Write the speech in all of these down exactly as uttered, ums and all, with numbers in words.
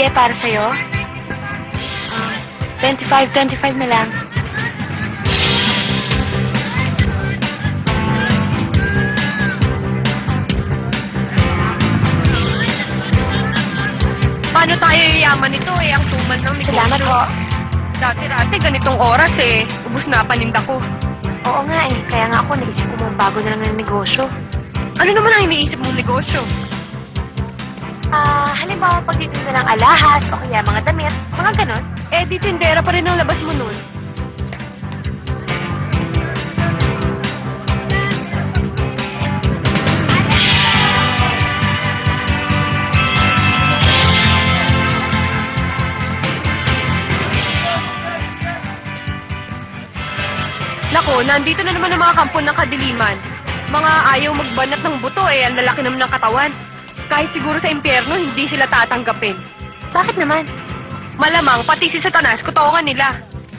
para sa'yo? Uh, twenty-five, twenty-five na lang. Paano tayo yayaman nito eh? Ang tuman ng negosyo. Salamat po. Dati-dati, ganitong oras eh. Ubus na paninda ko. Oo nga eh. Kaya nga ako naisip ko mong bago na lang ng negosyo. Ano naman ang iniisip mong negosyo? Ah, halimbawa pagtitinda ng alahas o kaya mga damit, mga ganon. Eh, di tindera pa rin ang labas mo nun. Nako, nandito na naman ang mga kampo ng kadiliman. Mga ayaw magbanat ng buto eh, ang lalaki naman ng katawan. Kahit siguro sa impyerno, hindi sila tatanggapin. Bakit naman? Malamang, pati si Satanas, kutongan nila.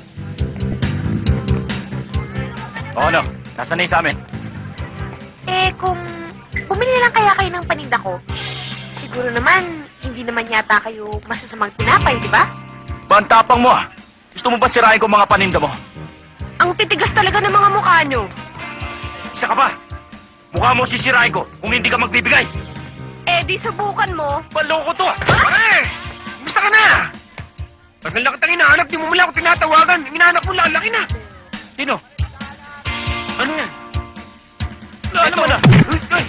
O ano? Nasaan na yung sa amin? Eh, kung bumili lang kaya kayo ng paninda ko, siguro naman, hindi naman yata kayo masasamang tinapay, di ba? Bantapang mo ah! Gusto mo ba sirain ko mga paninda mo? Ang titigas talaga ng mga mukha nyo. Isa ka pa! Mukha mo sisirain ko kung hindi ka magbibigay! Eh, di subukan mo. Baloko to ah! Eh! Gusto ka na! Tagal na kitang inahanap, di mo mula ako tinatawagan. Ang inahanap mo, lalaki na. Sino? Ano yan? Wala naman ah! Ay!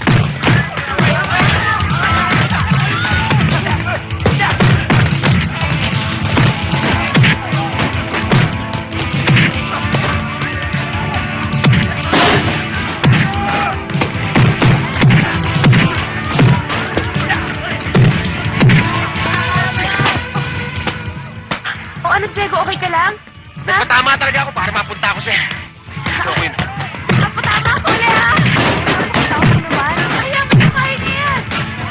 O ano, Diego, okay ka lang? Ha? Nagpatama talaga ako para mapunta ako sa'yo. Okay na. Napatama ko lang! Tawag mo naman. Kaya mo na kain yan!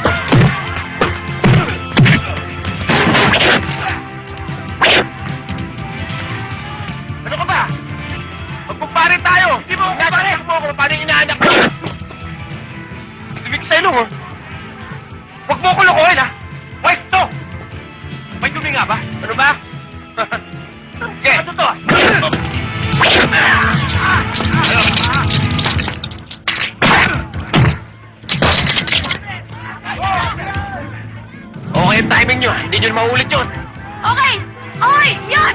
Ano ka ba? Magpagpare tayo! Hindi mo magpapare! Nasa mo ako, paano yung inaanak ko? Ibig sa'yo nung, oh. Huwag mo ko lokohin, ha? Pwesto! May dumi nga ba? Ano ba? Okay. Ano to? Okay yung timing nyo. Hindi nyo na maulit yun. Okay! Okay! Yan!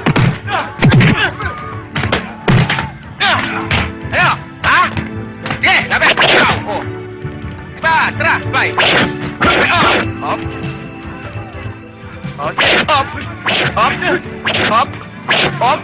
Ano? Ha? Sige, labi. Ikaw. Oh. Diba? Tara. Bye. Hop. Hop. Hop. Hop. Hop. Hop.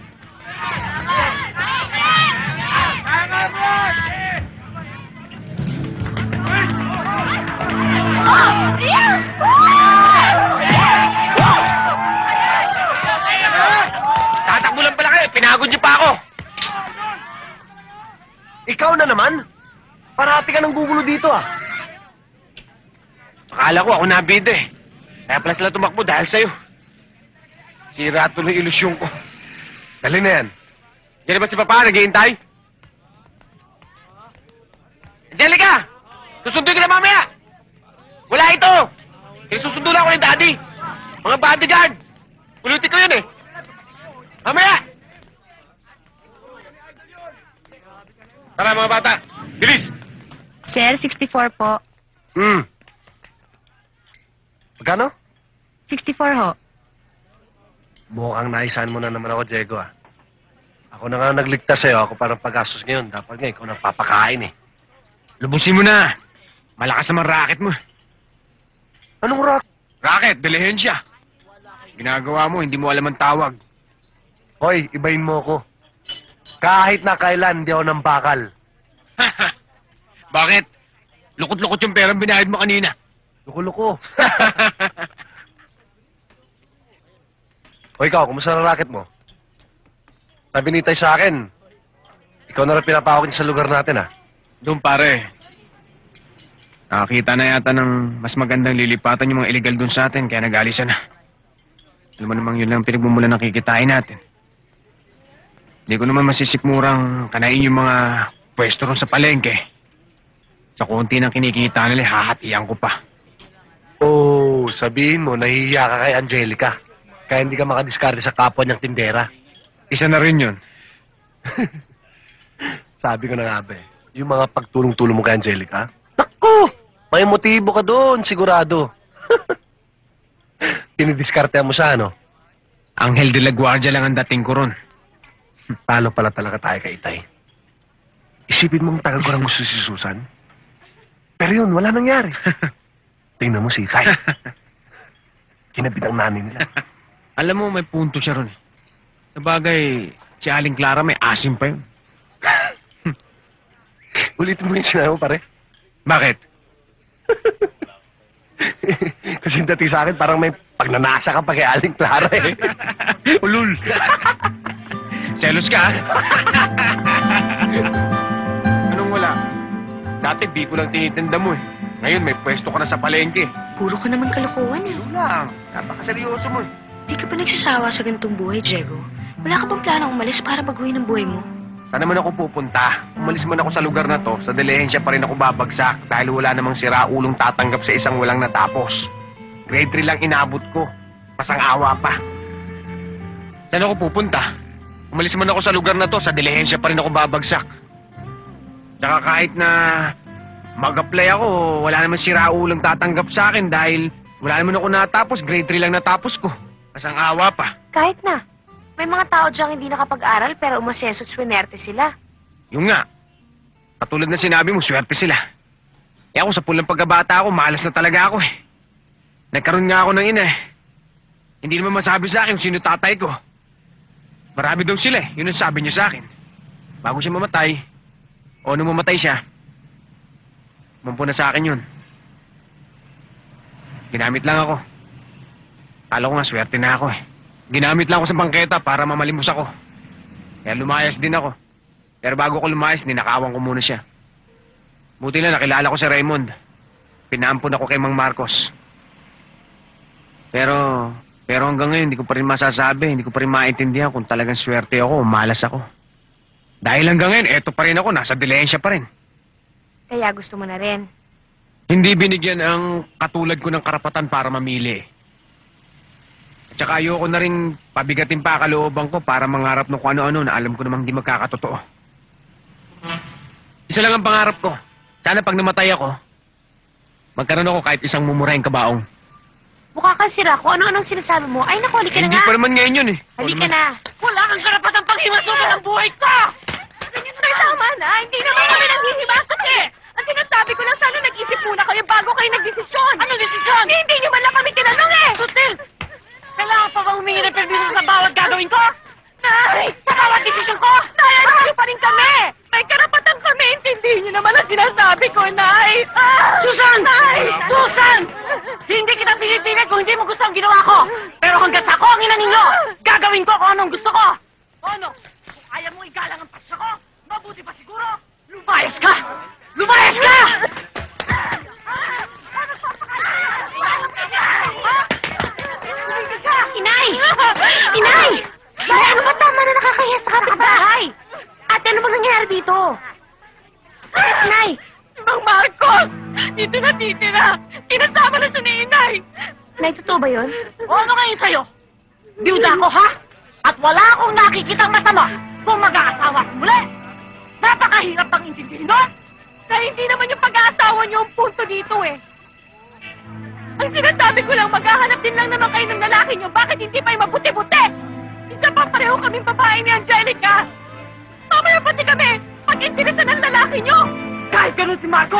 Tatakbo lang pala kayo. Pinagod niyo pa ako. Ikaw na naman? Parati ka nang gugulo dito ah. Akala ko ako nabida eh. Kaya pala sila tumakbo dahil sa'yo. Sira tuloy ilusyon ko. Dali na yan. Diyan ba si Papa naghihintay? Angelica! Susunduin ka na mamaya! Wala ito! Kaya susundo lang ako ni Daddy. Mga bodyguard. Kulutin ko yun eh. Mamaya! Tara mga bata. Bilis! Sir, sixty-four po. Hmm. Magkano? sixty-four ho. Mukhang naisahan mo na naman ako, Diego ah. Ako na nga nagligtas sa'yo. Ako parang pag-gastos ngayon. Dapat nga ikaw nang papakain eh. Lubusin mo na. Malakas naman racket mo. Anong rock? Racket, dilihensya. Ginagawa mo, hindi mo alam ang tawag. Hoy, ibahin mo ko. Kahit na kailan, hindi ako nang bakal. Bakit? Lukot-lukot yung perang binayad mo kanina. Luko-luko. O ikaw, kumusta na racket mo? Sabi ni Tay sa akin, ikaw na rin pinapakawin sa lugar natin, ah. Doon pare. Nakakita na yata ng mas magandang lilipatan yung mga illegal doon sa atin, kaya nag-alisa na. Alam mo namang yun lang pinagmumula ng kikitain natin. Hindi ko naman masisikmurang kanain yung mga pwesto ron sa palengke. Sa konti ng kinikita nila, hahatian ko pa. Oh, sabihin mo, nahihiya ka kay Angelica. Kaya hindi ka makadiskarte sa kapwa niyang tindera. Isa na rin yun. Sabi ko na nga ba eh, yung mga pagtulong-tulong mo kay Angelica, naku! May motibo ka doon, sigurado. Pinidiskartehan mo siya, ano? Anghel de la Guardia lang ang dating ko ron. Talo pala talaga tayo kay Itay. Isipin mong tagal ko lang gusto si Susan. Pero yun, wala nangyari. Tingnan mo si Itay. Kinabit ang nanay nila. Alam mo, may punto siya ron. Sabagay, si Aling Clara may asim pa yun. Ulitin mo yung sinabi mo, pare. Bakit? Kasi dating sa akin, parang may pagnanasa ka pa kay Aling Clara eh. Ulul. Selos ka, ha? Anong wala? Dati di ko lang tinitinda mo eh. Ngayon may pwesto ka na sa palengke. Puro ka naman kalokohan eh. Yun lang. Napakaseryoso mo eh. Di ka pa nagsasawa sa ganitong buhay, Diego. Wala ka bang planong umalis para baguhin ang buhay mo? Saan naman ako pupunta? Umalis man ako sa lugar na to, sa dilehensya pa rin ako babagsak dahil wala namang siraulong tatanggap sa isang walang natapos. Grade three lang inabot ko. Pasang-awa pa. Saan ako pupunta? Umalis man ako sa lugar na to, sa dilehensya pa rin ako babagsak. Tsaka kahit na mag-apply ako, wala naman siraulang tatanggap sa akin dahil wala naman ako natapos, grade three lang natapos ko. Pasang-awa pa. Kahit na. May mga tao diyang hindi nakapag-aral pero umasenso at swinerte sila. Yung nga. Katulad na sinabi mo, swerte sila. Eh ako sa pulang pagkabata ako, malas na talaga ako eh. Nagkaroon nga ako ng ina eh. Hindi naman masabi sa akin kung sino tatay ko. Marami daw sila eh. Yun ang sabi niya sa akin. Bago siya mamatay, o nung mamatay siya, mampu na sa akin yun. Ginamit lang ako. Kala ko nga swerte na ako eh. Ginamit lang ako sa bangketa para mamalimos ako. Kaya lumayas din ako. Pero bago ko lumayas, ninakawan ko muna siya. Buti na nakilala ko si Raymond. Pinaampun ako kay Mang Marcos. Pero, pero hanggang ngayon, hindi ko pa rin masasabi, hindi ko pa rin maintindihan kung talagang swerte ako o malas ako. Dahil hanggang ngayon, eto pa rin ako, nasa dilensya pa rin. Kaya gusto mo na rin. Hindi binigyan ang katulad ko ng karapatan para mamili. At saka ayoko na rin pabigatin pa kalooban ko para mangarap ng kung ano-ano na alam ko namang di magkakatotoo. Isa lang ang pangarap ko. Sana pag namatay ako, magkaroon ako kahit isang mumurahing kabaong. Mukha kang sira kung ano-anong sinasabi mo. Ay, naku, halika na Hindi nga. pa naman ngayon yun eh. Halika na. Wala kang karapatang panghimasok ng buhay ko! Ay, tama na. Hindi naman kami nanghihimasok eh. Ang sinasabi ko lang, sana nag-isip muna kayo bago kayo nagdesisyon. Ano desisyon? Hindi, hindi nyo man lang kami tinanong eh. Sutil! Kailangan pa bang humingi ng permiso sa bawat gagawin ko? Nay! Sa bawat desisyon ko? Nay, alam nyo pa rin kami! May karapatan kami. Intindihin nyo naman ang sinasabi ko, Nay! Ah! Susan! Nay! Susan! Hindi kita pinipilit kung hindi mo gusto ang ginawa ko. Pero hanggat ako ang ina ninyo, gagawin ko kung anong gusto ko. Ano? Kung ayaw mo igalang ang pasya ko, mabuti pa siguro, lumayas ka! Lumayas ka! Inay! Inay! Inay, ano ba tama na nakakahiya sa kapitbahay? Ate, ano bang nangyari dito? Inay! Mang Marcos! Dito na titira! Kinasama na siya ni Inay! Inay, totoo ba yun? O ano ngayon sa'yo? Biyuda ko, ha? At wala akong nakikitang masama kung mag-aasawa ko muli! Napakahirap pang intindihin nun! Dahil hindi naman yung pag-aasawa niyo ang punto dito eh. Ang sinasabi ko lang, maghahanap din lang naman kayo ng lalaki niyo. Bakit hindi pa yung mabuti-buti? Isa pa pareho kaming babae ni Angelica. Mamaya pati kami, pag-interesa ng lalaki niyo. Kahit ganun si Marco,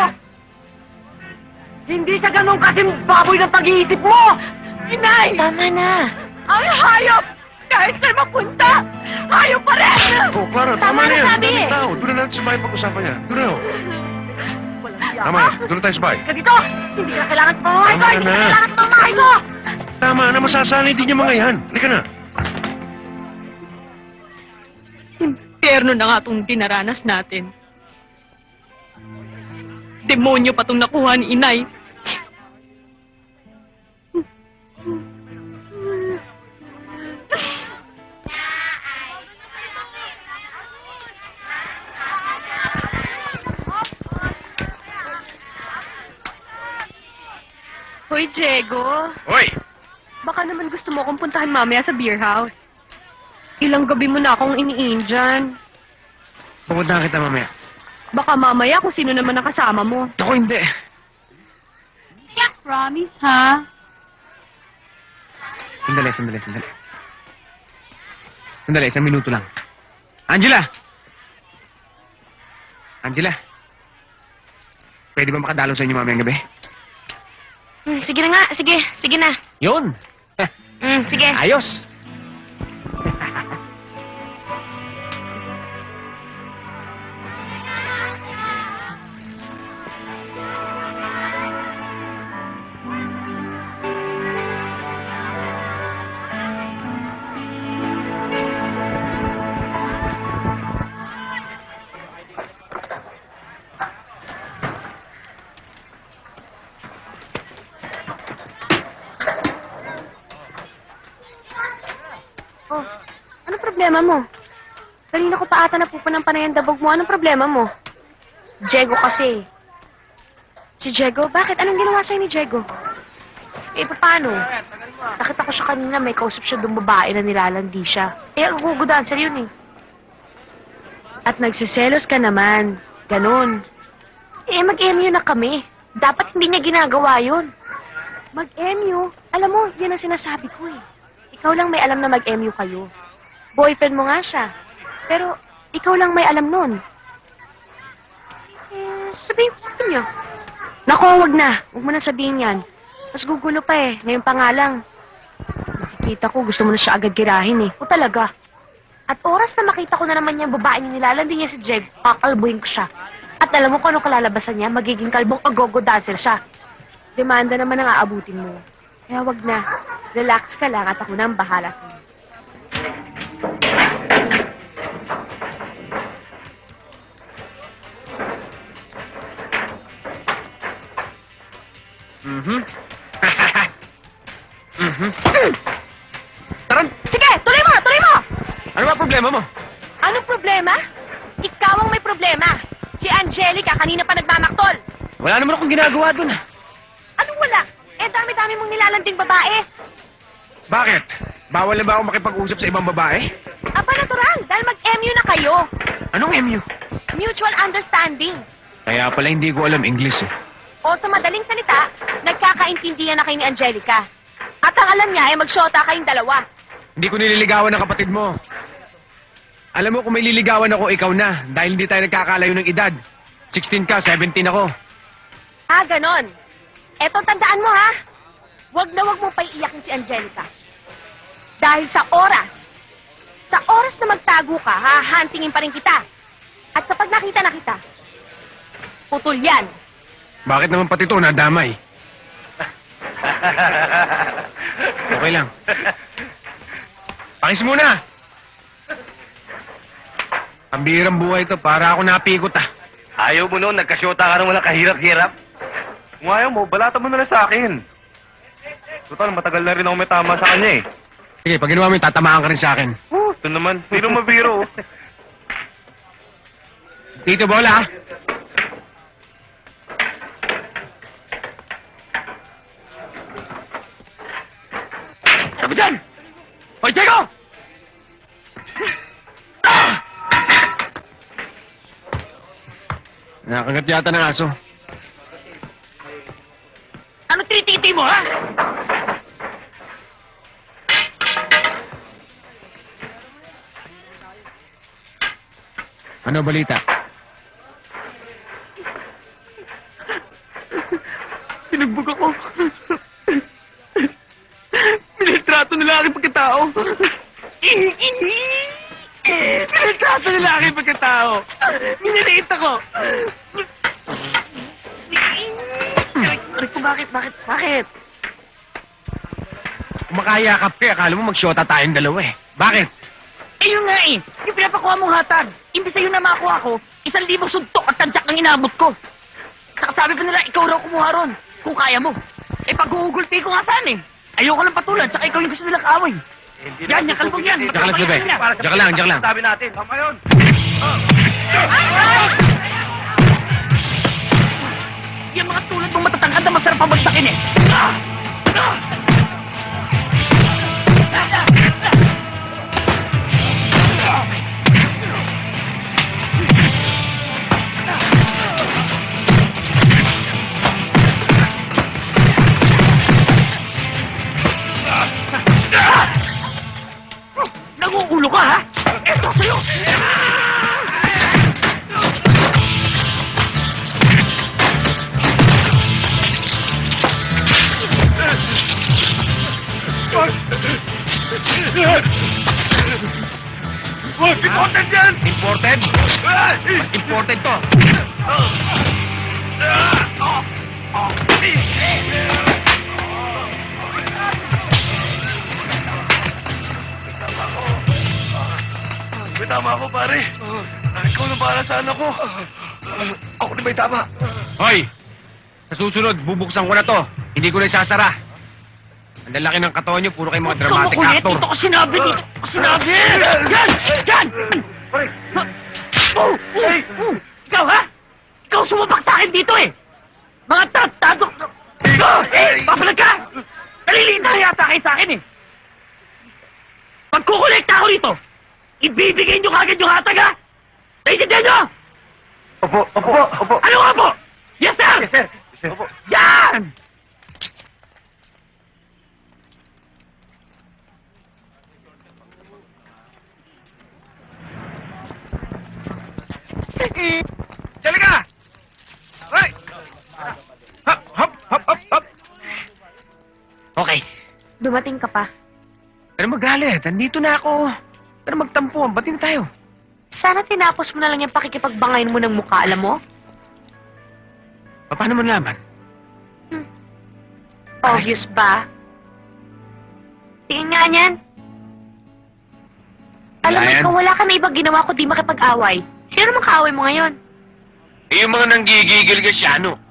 hindi siya ganun kasi baboy ng pag-iisip mo. Inay! Tama na. Ang hayop! Kahit saan mapunta, hayop pa rin! Oh, Clara, Tama tama, na na yan. sabi Doon eh. na tao. Doon na natin sa bahay pag-usapan niya. Doon na. oh. Walang siya Tama ka. na. Doon na tayo sa bahay. Ka dito! Hindi ka kailangan sa pamamahay ko! Tama Hindi ka na. kailangan sa pamamahay ko! Tama na, masasanay din yung mga yan. Halika na. Impyerno na nga itong dinaranas natin. Demonyo pa itong nakuha ni Inay. Hoy, Uy, Diego. Hoy! Baka naman gusto mo akong puntahan mamaya sa beer house. Ilang gabi mo na akong iniin dyan. Pupunta kita mamaya. Baka mamaya kung sino naman nakasama mo. Ako hindi. Promise, ha? Sandali, sandali, sandali. Sandali, isang minuto lang. Angela! Angela? Pwede ba makadalo sa inyo mamayang gabi? Hmm, sige na nga. Sige. Sige na. Yun! Hmm, sige. Ayos! Oh, ano problema mo? Kanina ko pa ata napupanampanay ang dabog mo. Anong problema mo? Diego kasi. Si Diego? Bakit? Anong ginawa sa'yo ni Diego? Eh, paano? Nakita ko siya kanina, may kausap siya doong babae na nilalandi siya. Eh, ang gugudancer yun eh. At nagsiselos ka naman. Ganon. Eh, mag-M U na kami. Dapat hindi niya ginagawa yun. Mag-M U? Alam mo, yan ang sinasabi ko eh. Ikaw lang may alam na mag-M U kayo. Boyfriend mo nga siya. Pero, ikaw lang may alam nun. Eh, sabihin ko sa niya. Nako, wag na. Huwag mo na sabihin yan. Mas gugulo pa eh. Ngayon pa nga lang. Nakikita ko, gusto mo na siya agad girahin eh. O talaga. At oras na makita ko na naman yung babae niya nilalandi niya si Jeg, kakalbuhin ko siya. At alam mo kung ano kalalabasan niya, magiging kalbong agogo dancer siya. Demanda naman ang aabutin mo. Kaya wag na. Relax ka lang at ako na ang bahala sa'yo. Mhm. Mhm. Taran! Sige, tuloy mo! Tuloy mo! Ano ba problema mo? Anong problema? Ikaw ang may problema. Si Angelica kanina pa nagmamaktol. Wala naman akong ginagawa dun. Anong wala? Eh, dami-dami mong nilalanding babae. Bakit? Bawal na ba ako makipag-usap sa ibang babae? Aba, natural. Dahil mag-M U na kayo. Anong M U? Mutual understanding. Kaya pala hindi ko alam English eh. O sa madaling salita, nagkakaintindihan na kayo ni Angelica. At ang alam niya ay magsyota kayong dalawa. Hindi ko nililigawan ng kapatid mo. Alam mo, kung may liligawan ako, ikaw na. Dahil hindi tayo nagkakalayo ng edad. sixteen ka, seventeen ako. Ah, ganon. Eto, tandaan mo ha. Huwag na huwag mo pa iiyakin si Angelica. Dahil sa oras, sa oras na magtago ka, hahantingin pa rin kita. At kapag nakita na kita, putol yan. Bakit naman pati ito nadamay? Okay lang. Pakis muna! Ang bihirang buhay ito, para ako napikot ah. Ayaw mo noon, nagkasyota ka naman ng kahirap-hirap. Kung ayaw mo, balata mo na lang sa akin. Total, matagal na rin ako may tama sa kanya eh. Sige, pag ginawa mo yun, tatamaan ka rin sa akin. Oh, ito naman, hindi naman mabiro. Tito Bola ah. Sabi dyan! Hoy, Diego! Ah! Nakagat yata ng aso. Ano trititi mo, ha? Ano balita? Pinagbog ako. Pinitrato nila aking pagkatao. Pinitrato nila aking pagkatao. Miniliit ako. Aray ko, bakit? Bakit? Bakit? Kung makayakap ka, akala mo magsyota tayong dalawa eh. Bakit? Eh yun nga eh, yung pinapakuha mong hatag. Imbis na yun na makuha ko, isang libong suntok at tadyak ang inabot ko. Saka sabi pa nila, ikaw raw kumuha ron, kung kaya mo. Eh pag-uugulti ko nga saan eh. Ayoko lang patulad, saka ikaw yung gusto nilang kaaway. Yan, yung kalbog yan. Diyan ka lang, Slebe. Diyan ka lang, diyan ka lang. Sabi natin. Tama yun. Yung mga tulad mong matatangkad na masarap pabagsakin eh. Ah! ako. Ako na may tama. Hoy! Sa susunod, bubuksan ko na to. Hindi ko na isasara. Ang lalaki ng katawan niyo, puro kayo mga dramatic actor. Dito ko sinabi, dito ko sinabi! Yan! Yan! Oh! Oh! Ikaw, ha? Ikaw sumabak sa akin dito, eh! Mga tartado! Oh! Eh! Papalag ka! Naliliit na yata kayo sa akin, eh! Pagkukolekta ako rito, ibibigay nyo kagad yung hatag, ha? Naiintindihan nyo? Opo, opo, opo. Ano nga po? Yes, sir! Yes, sir. Yes, sir. Opo. Yan! Dali ka! Right! Hop, hop, hop, hop, hop! Okay. Dumating ka pa. Pero magalit. Andito na ako. Pero magtampuan. Ba't na tayo? Sana tinapos mo na lang yung pakikipagbangayin mo ng mukha, alam mo? Paano mo nalaman? Obvious ba? Tingin nga niyan. Alam mo, Wala yan. ikaw wala ka na ibang ginawa ko di makipag-away. Sino naman kaaway mo ngayon? Eh, yung mga nanggigigil ka siya, ano?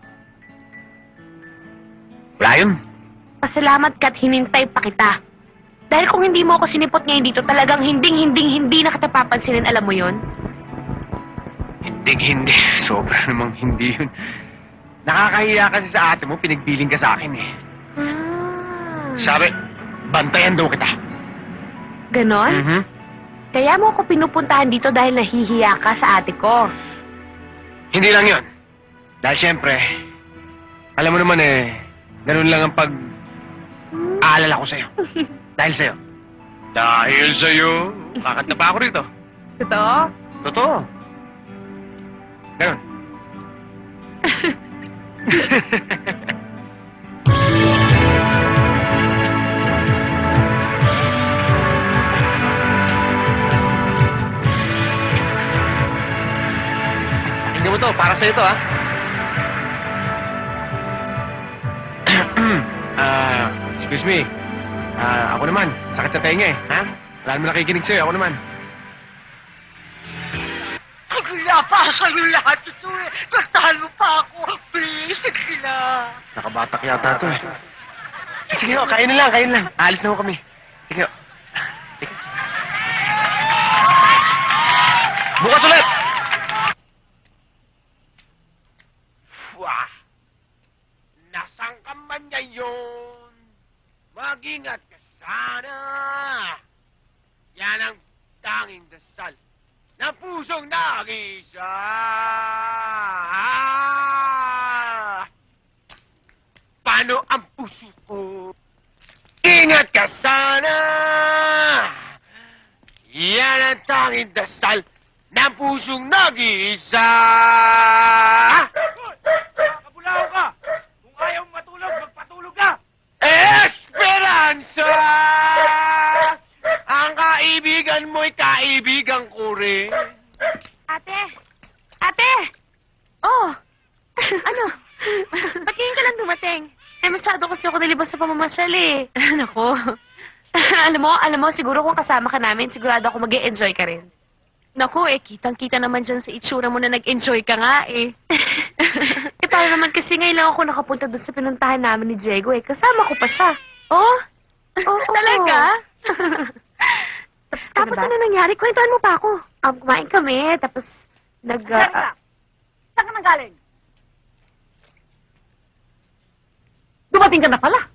Wala yun. Pasalamat ka't hinintay pa kita. Dahil kung hindi mo ako sinipot ngayon dito, talagang hinding-hinding-hindi na kita papansinin, alam mo yon? Hindi, hindi. Sobra namang hindi yun. Nakakahiya kasi sa ate mo, pinagbiling ka sa akin eh. Ah, Sabi, bantayan daw kita. ganon? Mhm. Kaya mo ako pinupuntahan dito dahil nahihiya ka sa ate ko. Hindi lang yun. Dahil siyempre, alam mo naman eh, ganun lang ang pag-aalala ko sa'yo. Dahil sa'yo. Dahil sa'yo. Kakanta pa ako rito. Totoo? Totoo. Ganun. Tingnan mo to, para sa'yo to, ha? Ah, excuse me. Ah, ako naman. Sakit sa tenga eh, ha? Wala naman nakikinig sa'yo, ako naman. Wala pa kayo lahat ito, eh. Kastahan mo pa ako. Please, sige na. Nakabatak yata to eh. Sige ho, kain na lang, kain lang. Alis na ho kami. Sige ho. Sige. Bukas ulit! Wah! Nasaan ka man ngayon? Mag-ingat ka sana. Yan ang tanging dasal ng pusong nag-isa. Ah! Paano ang puso ko? Ingat ka sana! Yan ang tanging dasal ng pusong nag-iisa! Kabulaw ka! Kung ayaw matulog, magpatulog ka! Esperanza! Ang kaibigan mo'y kaibigan ko rin. Ate! Ate! Oh! Ano? Ba't ngayon ka lang dumating? Eh, masyado kasi ako nalibas sa pamamasyal eh. Nako. alam mo, alam mo, siguro kung kasama ka namin, sigurado ako mag-e-enjoy ka rin. Naku, eh, kitang-kita naman dyan sa itsura mo na nag-enjoy ka nga eh. eh, paano naman kasi ngayon lang ako nakapunta doon sa pinuntahan namin ni Diego eh. Kasama ko pa siya. Oh? Oo. Talaga? tapos tapos ano nangyari? Kwentuhan mo pa ako. Um, kumain kami, tapos nag... Uh, Saan Saan ka nang galing? Dumating ka na pala.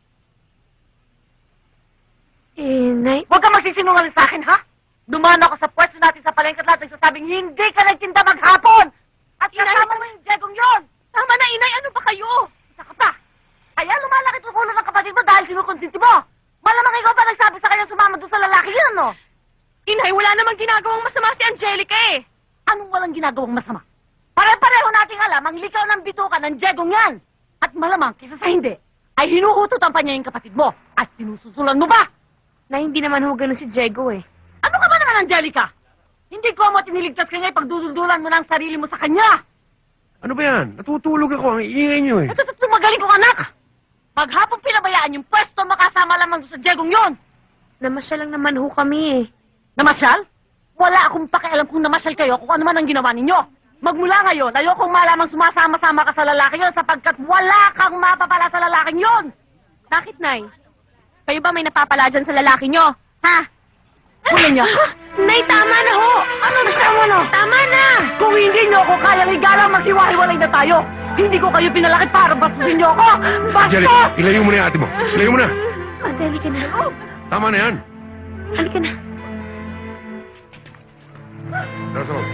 eh, Nay... Huwag ka magsisinungaling sa akin, ha? Dumaan ako sa pwesto natin sa palengke at lahat nagsasabing hindi ka nagtinda maghapon! At kasama mo yung Diegong yun! Tama na, Inay! Ano ba kayo? Isa ka pa! Kaya lumalaki ang ulo ng kapatid mo dahil sinukonsinti mo! Malamang ikaw pa nagsabi sa kanya sumama doon sa lalaki yun, no? Inay, wala namang ginagawang masama si Angelica eh! Anong walang ginagawang masama? Pare-pareho nating alam ang likaw ng bituka ng Diegong yan! At malamang, kisa sa hindi, ay hinuhututan pa niya yung kapatid mo at sinususulan mo ba? Na hindi naman ho ganun si Diego eh. Ano ka ba naman, Angelica? Hindi ko mo tiniligtas ka niya ipagduduldulan mo ng sarili mo sa kanya! Ano ba yan? Natutulog ako. Ang iingay niyo eh. Ito, ito, magaling kong anak! Maghapon pinabayaan yung pwesto makasama lamang doon sa Diegong yon! Namasyal lang naman ho kami eh. Namasyal? Wala akong pakialam kung namasyal kayo kung ano man ang ginawa ninyo. Magmula ngayon, ayokong malamang sumasama-sama ka sa lalaki yon sapagkat wala kang mapapala sa lalaking yon! Bakit, Nay? Kayo ba may napapala dyan sa lalaki nyo? Ha? Kuya niya. Nay, tama na ho! Ano na tama na? Tama na! Kung hindi niyo ako kayang igalang, maghiwa-hiwalay na tayo! Hindi ko kayo pinalaki para bastusin niyo ako! Jelly, Bastos! ilayo mo na yung ate mo. Ilayo mo na. Ate, halika na. Tama na yan. Halika na. Tara, tara.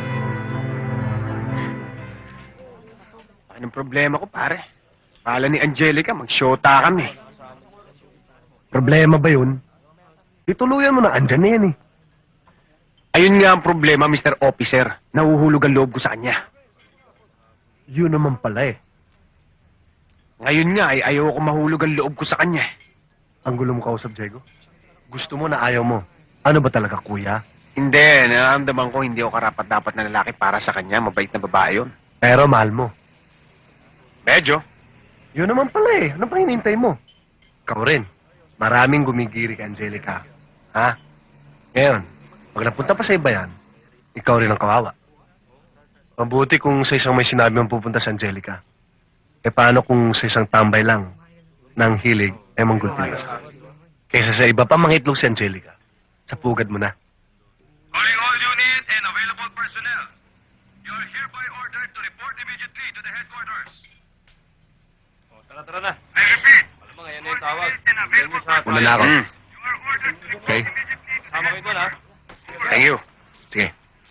Anong problema ko, pare? Kala ni Angelica, mag-shota kami. Problema ba yun? Ituluyan mo na, andyan na yan eh. Ayun nga ang problema, Mister Officer. Nahuhulog ang loob ko sa kanya. Yun naman pala eh. Ngayon nga ay ayaw ko mahulog ang loob ko sa kanya. Ang gulo mo kausap, Diego. Gusto mo na ayaw mo. Ano ba talaga, kuya? Hindi, nararamdaman ko hindi ako karapat-dapat na lalaki para sa kanya. Mabait na babae yun. Pero mahal mo. Medyo. Yun naman pala eh. Ano pa hinintay mo? Ikaw rin. Maraming gumigiri kay Angelica. Ha? Ngayon, pag napunta pa sa iba yan, ikaw rin ang kawawa. Mabuti kung sa isang may sinabi mong pupunta sa Angelica. E paano kung sa isang tambay lang ng hilig ay manggulpin ka sa kaysa sa iba pa mangitlog si Angelica. Sa pugad mo na. Calling all unit and available personnel. You are hereby ordered to report immediately to the headquarters. Oh, tara, tara na. I repeat. Alam mo, ngayon na yung tawag. Una na ako. Mm. Okay? Sama kayo doon, ha? Thank you. Sige.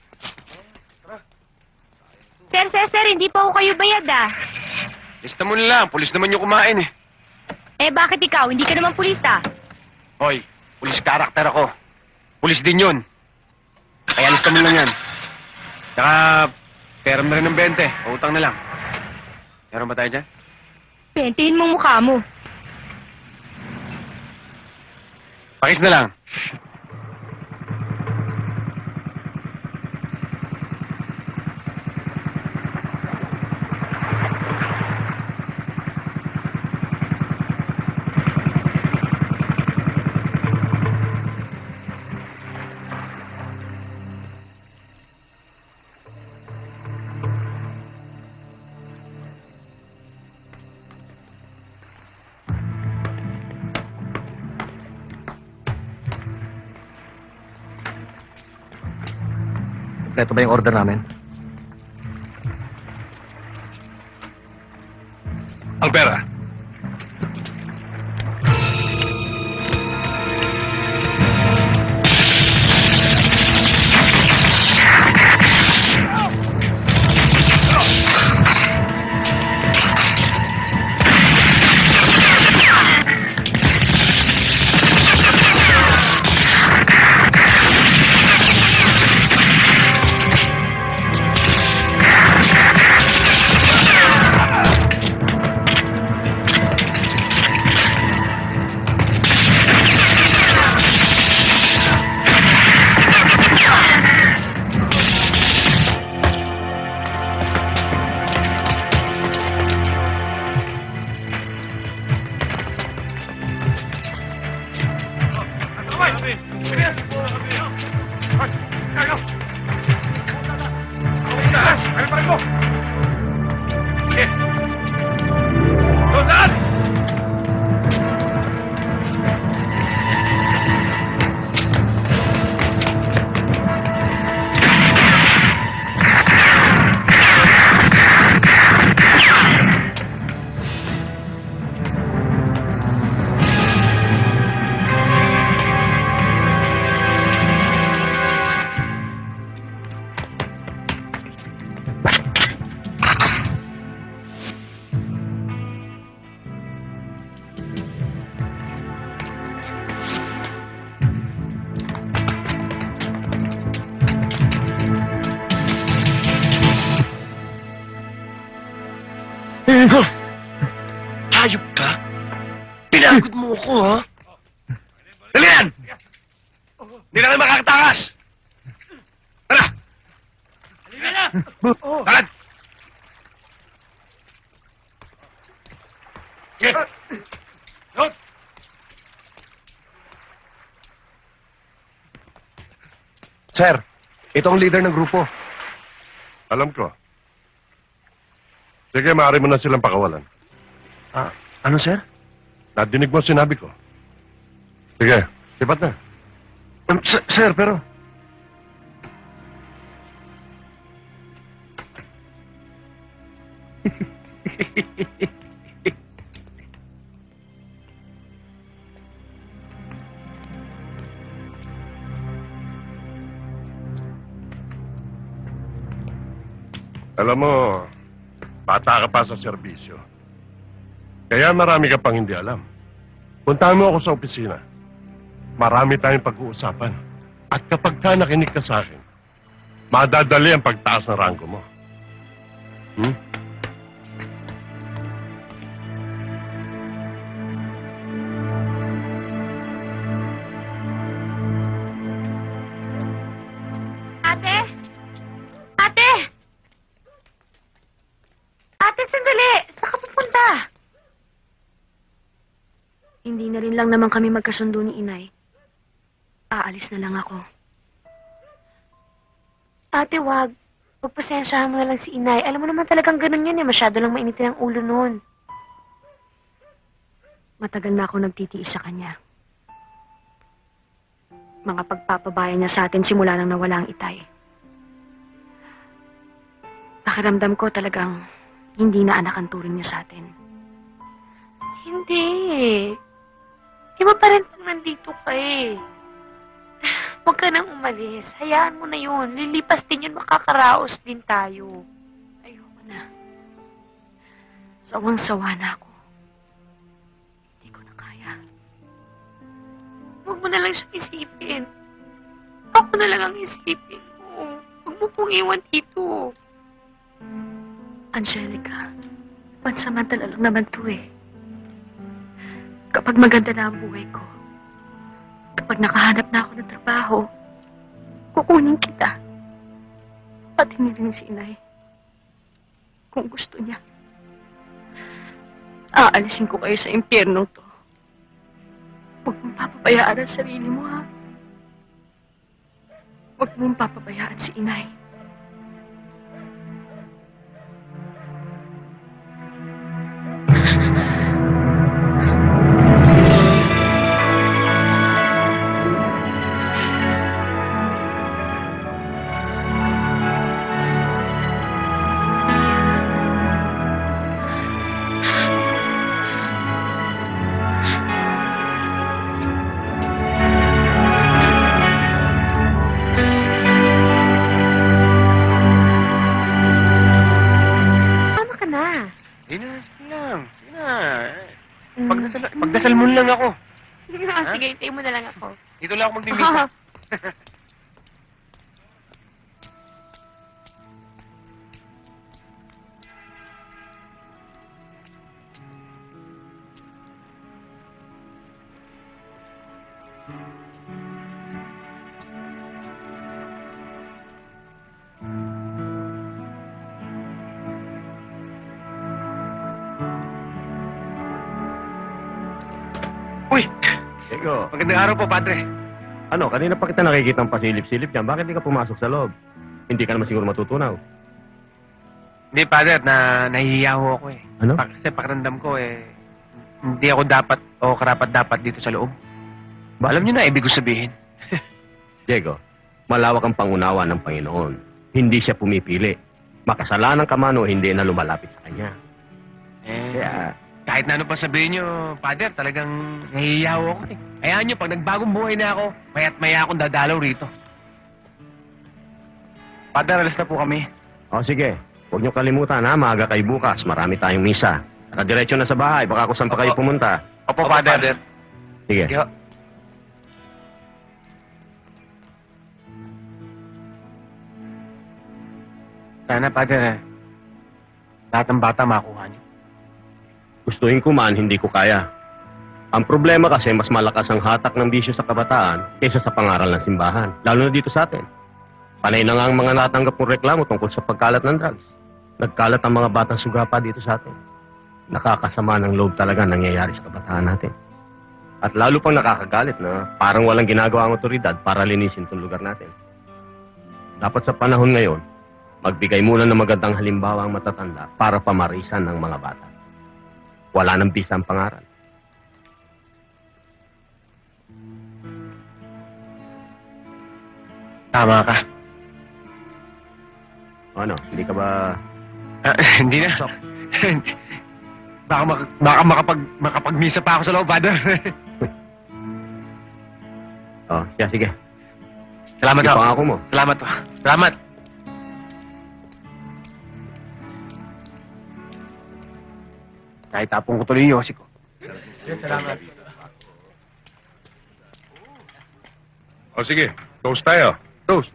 Sir, sir, sir, hindi pa ho kayo bayad ah. Lista mo na lang. Pulis naman yung kumain eh. Eh, bakit ikaw? Hindi ka naman pulis ah. Hoy, pulis karakter ako. Pulis din yun. Kaya lista mo lang yan. Tsaka, pera mo na rin ng bente. Pautang na lang. Meron ba tayo dyan? Pentihin mo mukha mo. Pakis na lang. Ito ba yung order namin? Ang pera. Hayop ka? Pinagod mo ako, ha? Dali yan! Hindi na kayo makakatakas! Tara! Halika na! Takad! Sige! Yun! Sir, ito ang leader ng grupo. Alam ko. Sige, maaari mo na silang pakawalan. Ah, ano, sir? Nadinig mo sinabi ko. Sige, sipat na. Um, sir, sir, pero... Alam mo, bata ka pa sa serbisyo. Kaya marami ka pang hindi alam. Puntahan mo ako sa opisina. Marami tayong pag-uusapan. At kapag ka nakinig ka sa akin, madadali ang pagtaas ng ranggo mo. Hmm? Ate? Ate! Ate, sandali! Saan ka pupunta? Hindi na rin lang naman kami magkasundo ni Inay. Aalis na lang ako. Ate, wag. Pagpasensyahan mo na lang si Inay. Alam mo naman talagang ganun yun eh. Masyado lang mainitin ang ulo nun. Matagal na ako nagtitiis sa kanya. Mga pagpapabayan niya sa atin simula nang nawala ang Itay. Pakiramdam ko talagang hindi na anak ang turing niya sa atin. Hindi. Iba pa rin pag nandito ka eh. Huwag ka nang umalis. Hayaan mo na yun. Lilipas din yun. Makakaraos din tayo. Ayoko na. Sawang-sawa na ako. Hindi ko na kaya. Huwag mo na lang siyang isipin. Ako na lang ang isipin mo. Huwag mo pong iwan dito. Angelica, pansamantala lang naman to eh. Kapag maganda na ang buhay ko, kapag nakahanap na ako ng trabaho, kukunin kita. Pati nilang si Inay. Kung gusto niya. Aalisin ko kayo sa impyerno to. Huwag mong papabayaan ang sarili mo, ha? Huwag mong papabayaan si Inay. Pagdasal, pagdasal mo lang ako. Ah, sige, hintayin mo na lang ako. Dito lang ako magmimisa. Uy! Diego, Magandang araw po, Padre. ano, kanina pa kita nakikita ng pasilip-silip dyan. Bakit di ka pumasok sa loob? Hindi ka naman siguro matutunaw. Hindi, Padre, na nahihiya ho ako eh. Ano? Pa- Kasi pakiramdam ko eh, hindi ako dapat o karapat dapat dito sa loob. Ba, alam niyo na, ibig ko sabihin. Diego, malawak ang pangunawa ng Panginoon. Hindi siya pumipili. Makasalanan ka man o hindi na lumalapit sa Kanya. Eh, Kaya, kahit na ano pa sabihin niyo, Padre, talagang nahihiya ho ako eh. Hayaan niyo, pag nagbagong buhay na ako, maya't maya akong dadalaw rito. Padre, alas na po kami. o sige, huwag niyo kalimutan ha, maaga kayo bukas. Marami tayong misa. Nakadiretso na sa bahay, baka kung saan pa kayo Opo. pumunta. Opo, Padre. Sige. Sige ho. Sana, Padre, lahat ng bata makuha niyo. Gustuhin ko man, hindi ko kaya. Ang problema kasi, mas malakas ang hatak ng bisyo sa kabataan kaysa sa pangaral ng simbahan. Lalo na dito sa atin. Panay na nga ang mga natanggap kong reklamo tungkol sa pagkalat ng drugs. Nagkalat ang mga batang sugapa dito sa atin. Nakakasama ng loob talaga nangyayari sa kabataan natin. At lalo pang nakakagalit na parang walang ginagawa ang otoridad para linisin itong lugar natin. Dapat sa panahon ngayon, Magbigay muna ng magandang halimbawa ang matatanda para pamarisan ng mga bata. Wala nang bisa ang pangaral. Tama ka. Ano, hindi ka ba... Ah, hindi na. baka, mak- baka makapag, makapagmisa pa ako sa loob, Father. Oh, siya, sige. Salamat Yung ho. pangako mo. Salamat ho. Salamat. Kahit tapong ko tuloy yung yosi ko. Salamat. O sige, toast tayo. Toast.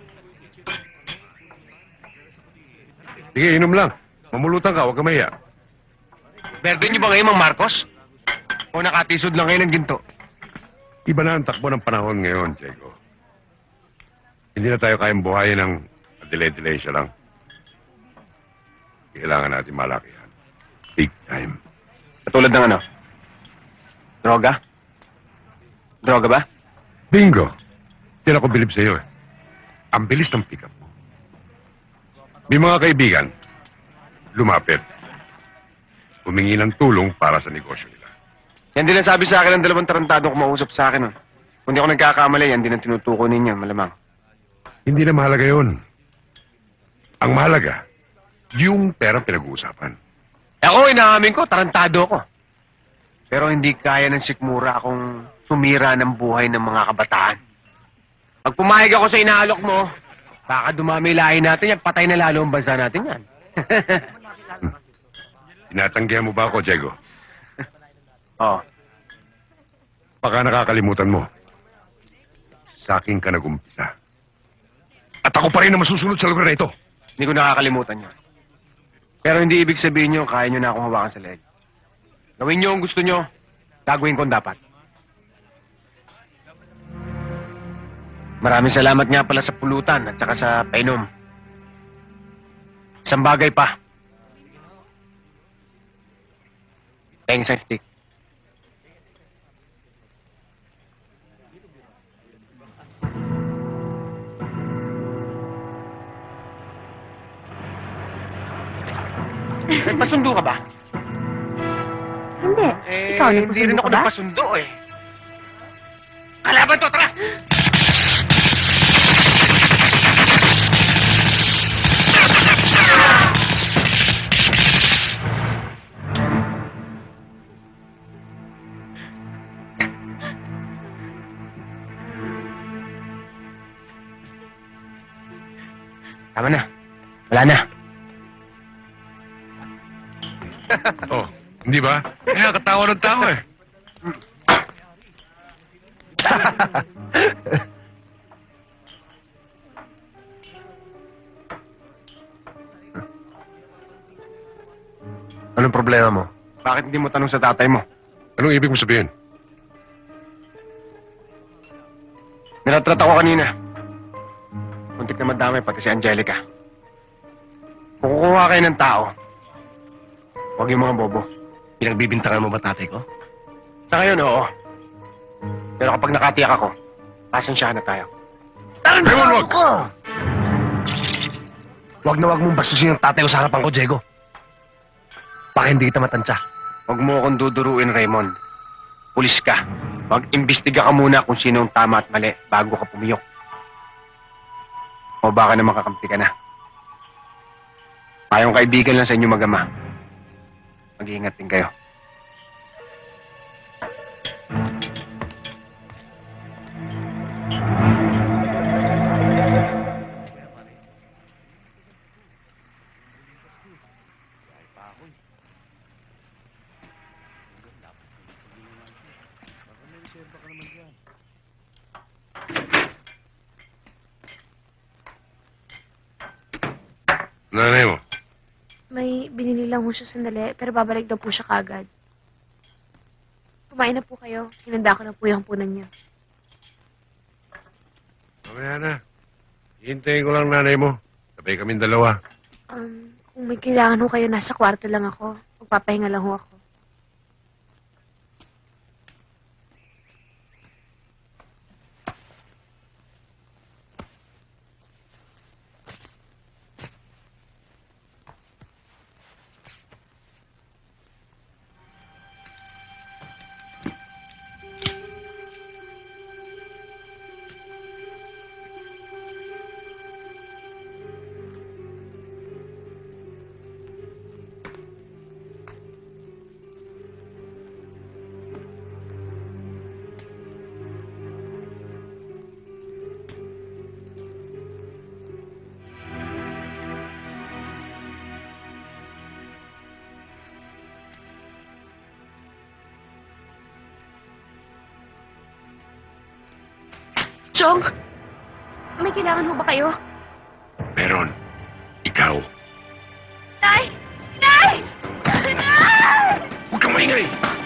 Sige, inom lang. Mamulutan ka, huwag ka mahiya. Berde niyo ba ngayon, Mang Marcos? O nakatisod lang kayo ng ginto? Iba na ang takbo ng panahon ngayon, Diego. Hindi na tayo kayang buhayin ng delay-delay siya lang. Kailangan natin malakihan. Big time. Katulad ng ano? Droga? Droga ba? Bingo! Hindi ako bilib sa'yo eh. Ang bilis ng pick-up mo. May mga kaibigan, lumapit. Humingi ng tulong para sa negosyo nila. Yan din ang sabi sa akin ng dalawang tarantadong kumausap sa akin. Oh. Kung di ako nagkakamali, yan din ang tinutukoy ninyo, malamang. Hindi na mahalaga yun. Ang mahalaga, yung perang pinag-uusapan. Ako, inaamin ko, tarantado ko. Pero hindi kaya ng sikmura akong sumira ng buhay ng mga kabataan. Pag pumayag ako sa inaalok mo, baka dumami lahi natin yan, patay na lalo ang bansa natin yan. Tinatanggihan mo ba ako, Diego? Oo. Baka nakakalimutan mo. Sa akin ka nag-umpisa. At ako pa rin na masusunod sa lugar na ito. Hindi ko nakakalimutan yun. Pero hindi ibig sabihin nyo, kaya nyo na akong hawakan sa leeg. Gawin nyo ang gusto nyo, gagawin ko ang dapat. Maraming salamat nga pala sa pulutan at saka sa painom. Isang bagay pa. Thanks, and stick. Nagpasundo ka ba? Hindi. Eh, Ikaw, hindi rin nagpasundo ako ka ba? nagpasundo eh. Kalaban to, tara! Tama na. Wala na. Oh, hindi ba? Kaya katawa ng tao eh. Anong problema mo? Bakit hindi mo tanong sa tatay mo? Anong ibig mo sabihin? Nilatrat ako kanina. Muntik na madamay pati si Angelica. Kung kukuha kayo ng tao, huwag yung mga bobo. Pinagbibintangan mo ba tatay ko? Sa ngayon, oo. Pero kapag nakatiyak ako, pasensyahan na tayo. Raymond, wag! Huwag na huwag mong bastusin yung tatay ko sa harapan ko, Diego. Baka hindi kita matansya. Huwag mo akong duduruin, Raymond. Pulis ka. Mag-imbestiga ka muna kung sino ang tama at mali bago ka pumiyok. O baka naman kakampi ka na. Tayong kaibigan lang sa inyo mag-ama. Mag-iingat din kayo. Nanay mo. May binili lang ho siya sandali, pero babalik daw po siya kagad. Kumain na po kayo. Hinanda ko na po yung punan niyo. Mamaya na. Hihintayin ko lang nanay mo. Sabay kaming dalawa. Um, kung may kailangan ho kayo, nasa kwarto lang ako. Magpapahinga lang ho ako. Chong, may kailangan mo ba kayo? Meron. Ikaw. Nay! Nay! Nay! Huwag kang maingay!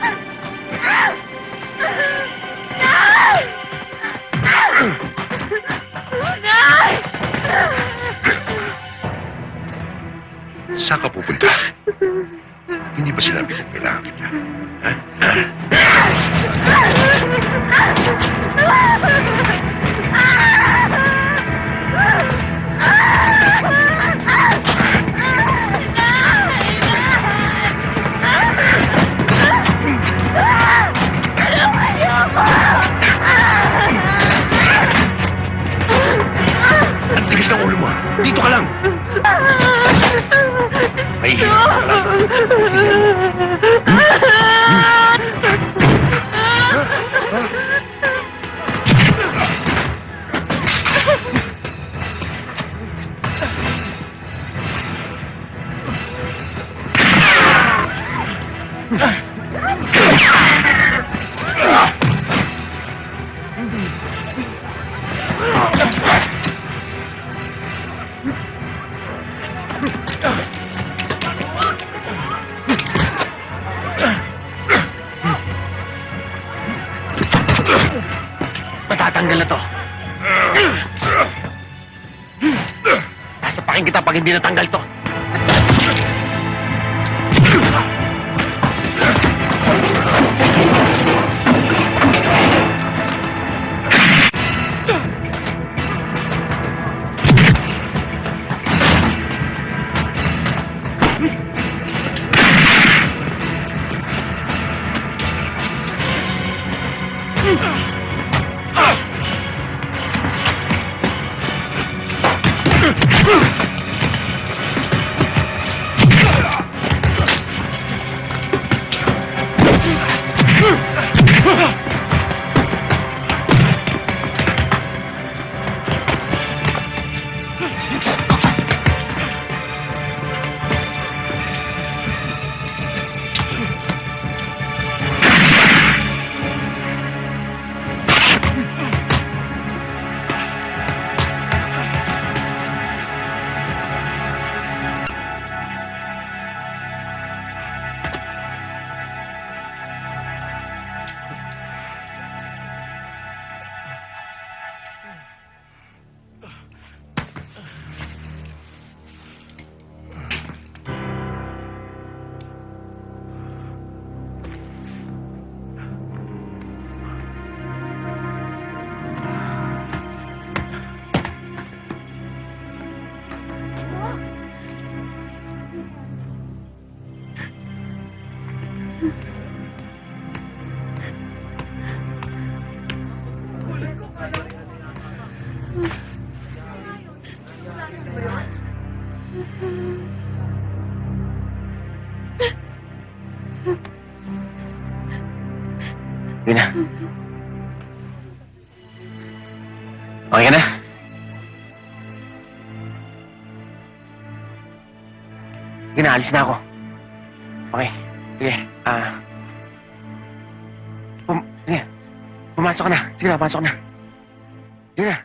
Nay! Nay! Saan ka pupunta? Hindi ba sinabi kong kailangan kita? Ha? Ang tigas ng ulo mo. Dito ka lang. May hirap ka lang. Matatanggal na to. Sasapakin kita pag hindi natanggal to. Yun na. Okay ka na? Sige na, alis na ako. Okay. Sige. Ah... Pum... Sige. Pumasok ka na. Sige na, pumasok ka na. Sige na.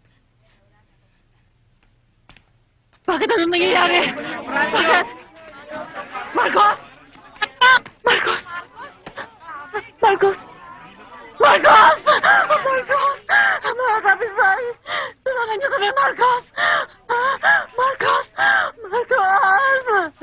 Bakit ano nangyayari? Bakit? Marcos! Marcos! Marcos! Marcos! Marcos! Mga kapitbahay! Tulungan niyo kami, Marcos! Marcos! Marcos!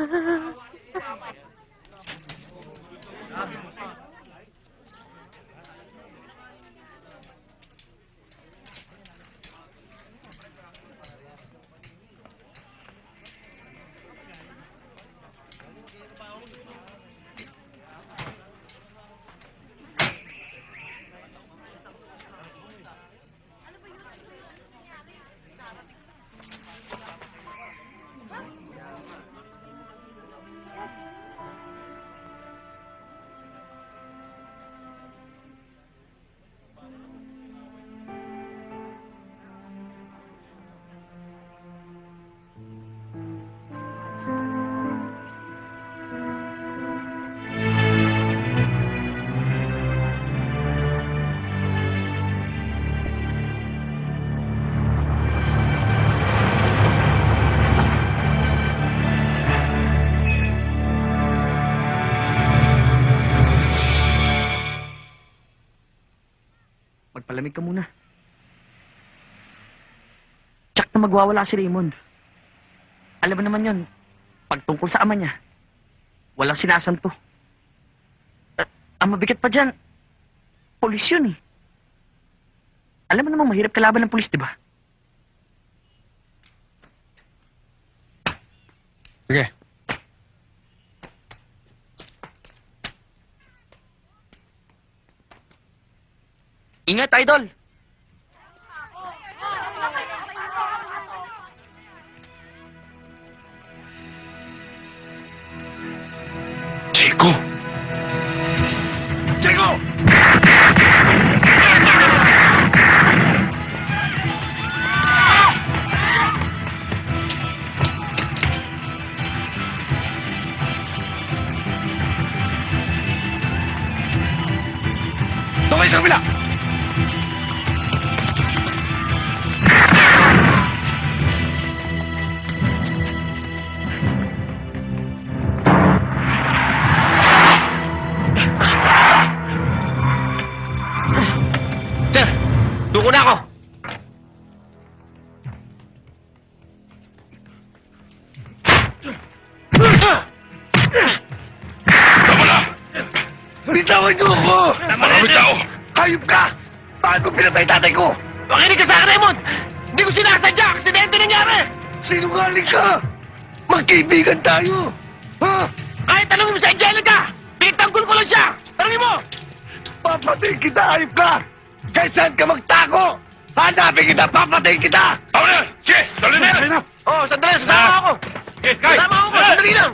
Malamig ka muna. Tsak na magwawala si Raymond. Alam mo naman yon, pag tungkol sa ama niya, walang sinasanto. At ang mabigat pa dyan, polis yun eh. Alam mo namang mahirap kalaban ng polis, di ba? Sige. Ingat, idol! Chico! Chico! Doon kayo sa kabila! Sir, duko na ako. Tama na! Bitawan niyo ako! Marami tao! Hayop ka! Bakit mo pinatay tatay ko? Makinig ka sa akin, Raymond! Hindi ko sinasadya! Aksidente nangyari! Sinungaling ka! Magkaibigan tayo! Ha? Kahit tanongin mo sa Angelica! Pinagtanggol ko lang siya! Tanongin mo! Papatayin kita, hayop ka! Kahit saan ka magtako! Hanapin kita! Papatayin kita! Tama na! Yes! Dali na! Oh, sandali! Sasama ako! Yes, guys! Sasama ako! Sandali lang!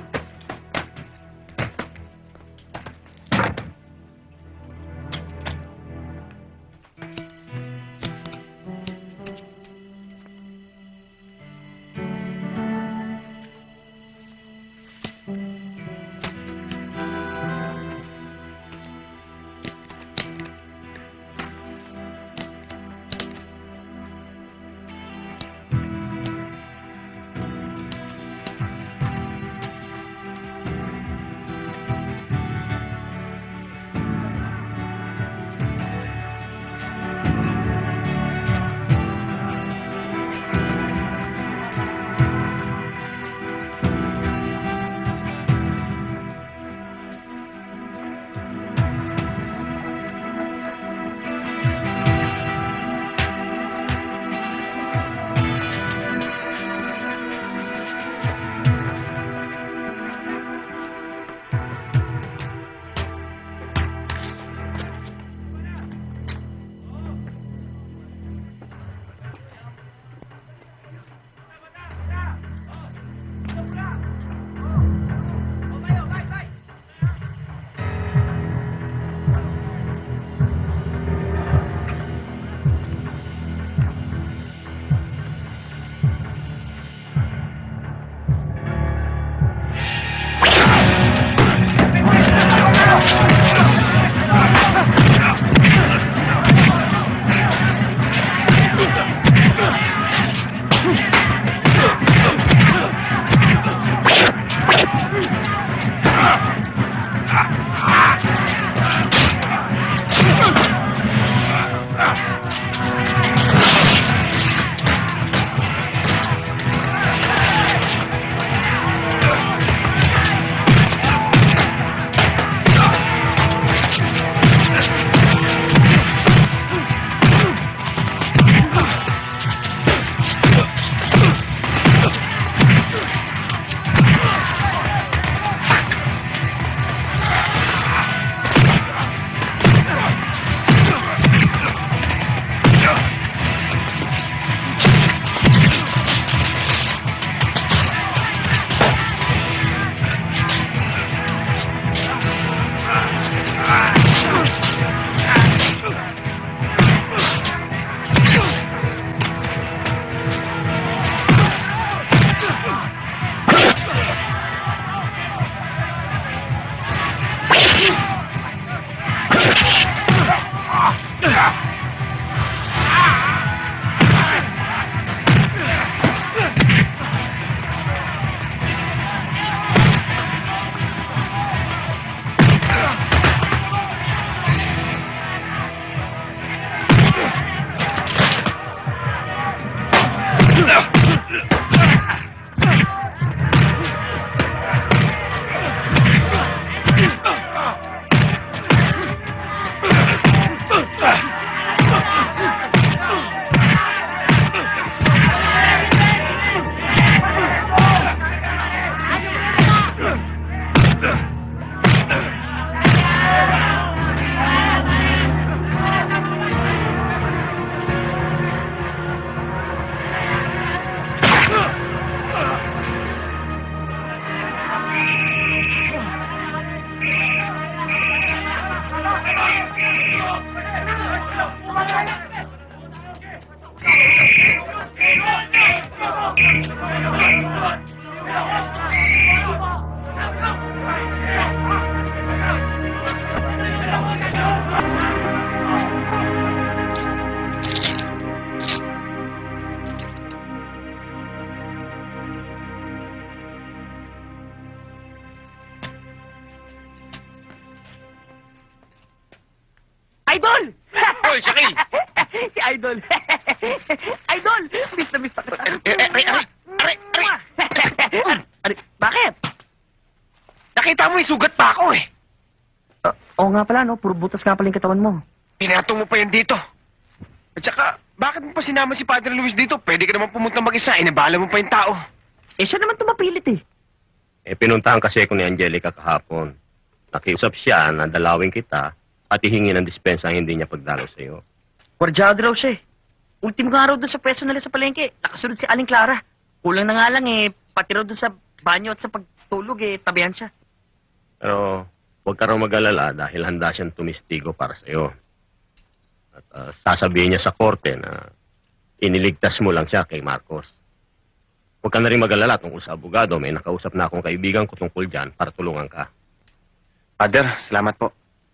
Idol! Hoy, Shakil! Si Idol! Idol! Miss na miss na kita. Eh, eh, aray, aray, aray, aray. Aray, bakit? Nakita mo, isugat pa ako eh. Uh, oo nga pala, no? Puro butas nga pala yung katawan mo. Pinato mo pa yan dito. At saka, bakit mo pa sinama si Padre Luis dito? Pwede ka naman pumunta mag-isa. Inabala mo pa yung tao. Eh, siya naman tumapilit eh. Eh, pinuntahan kasi ako ni Angelica kahapon. Nakiusap siya na dalawin kita at ihingi ng dispensa ang hindi niya pagdalaw sa iyo. Wardyado raw siya eh. Ultimo nga raw doon sa pwesto nila sa palengke. Nakasunod si Aling Clara. Kulang na nga lang eh. Pati raw doon sa banyo at sa pagtulog eh. Tabihan siya. Pero huwag ka raw mag-alala dahil handa siyang tumistigo para sa iyo. At ah, sasabihin niya sa korte na iniligtas mo lang siya kay Marcos. Huwag ka na rin mag-alala tungkol sa abogado. May nakausap na akong kaibigan ko tungkol dyan para tulungan ka. Father, salamat po.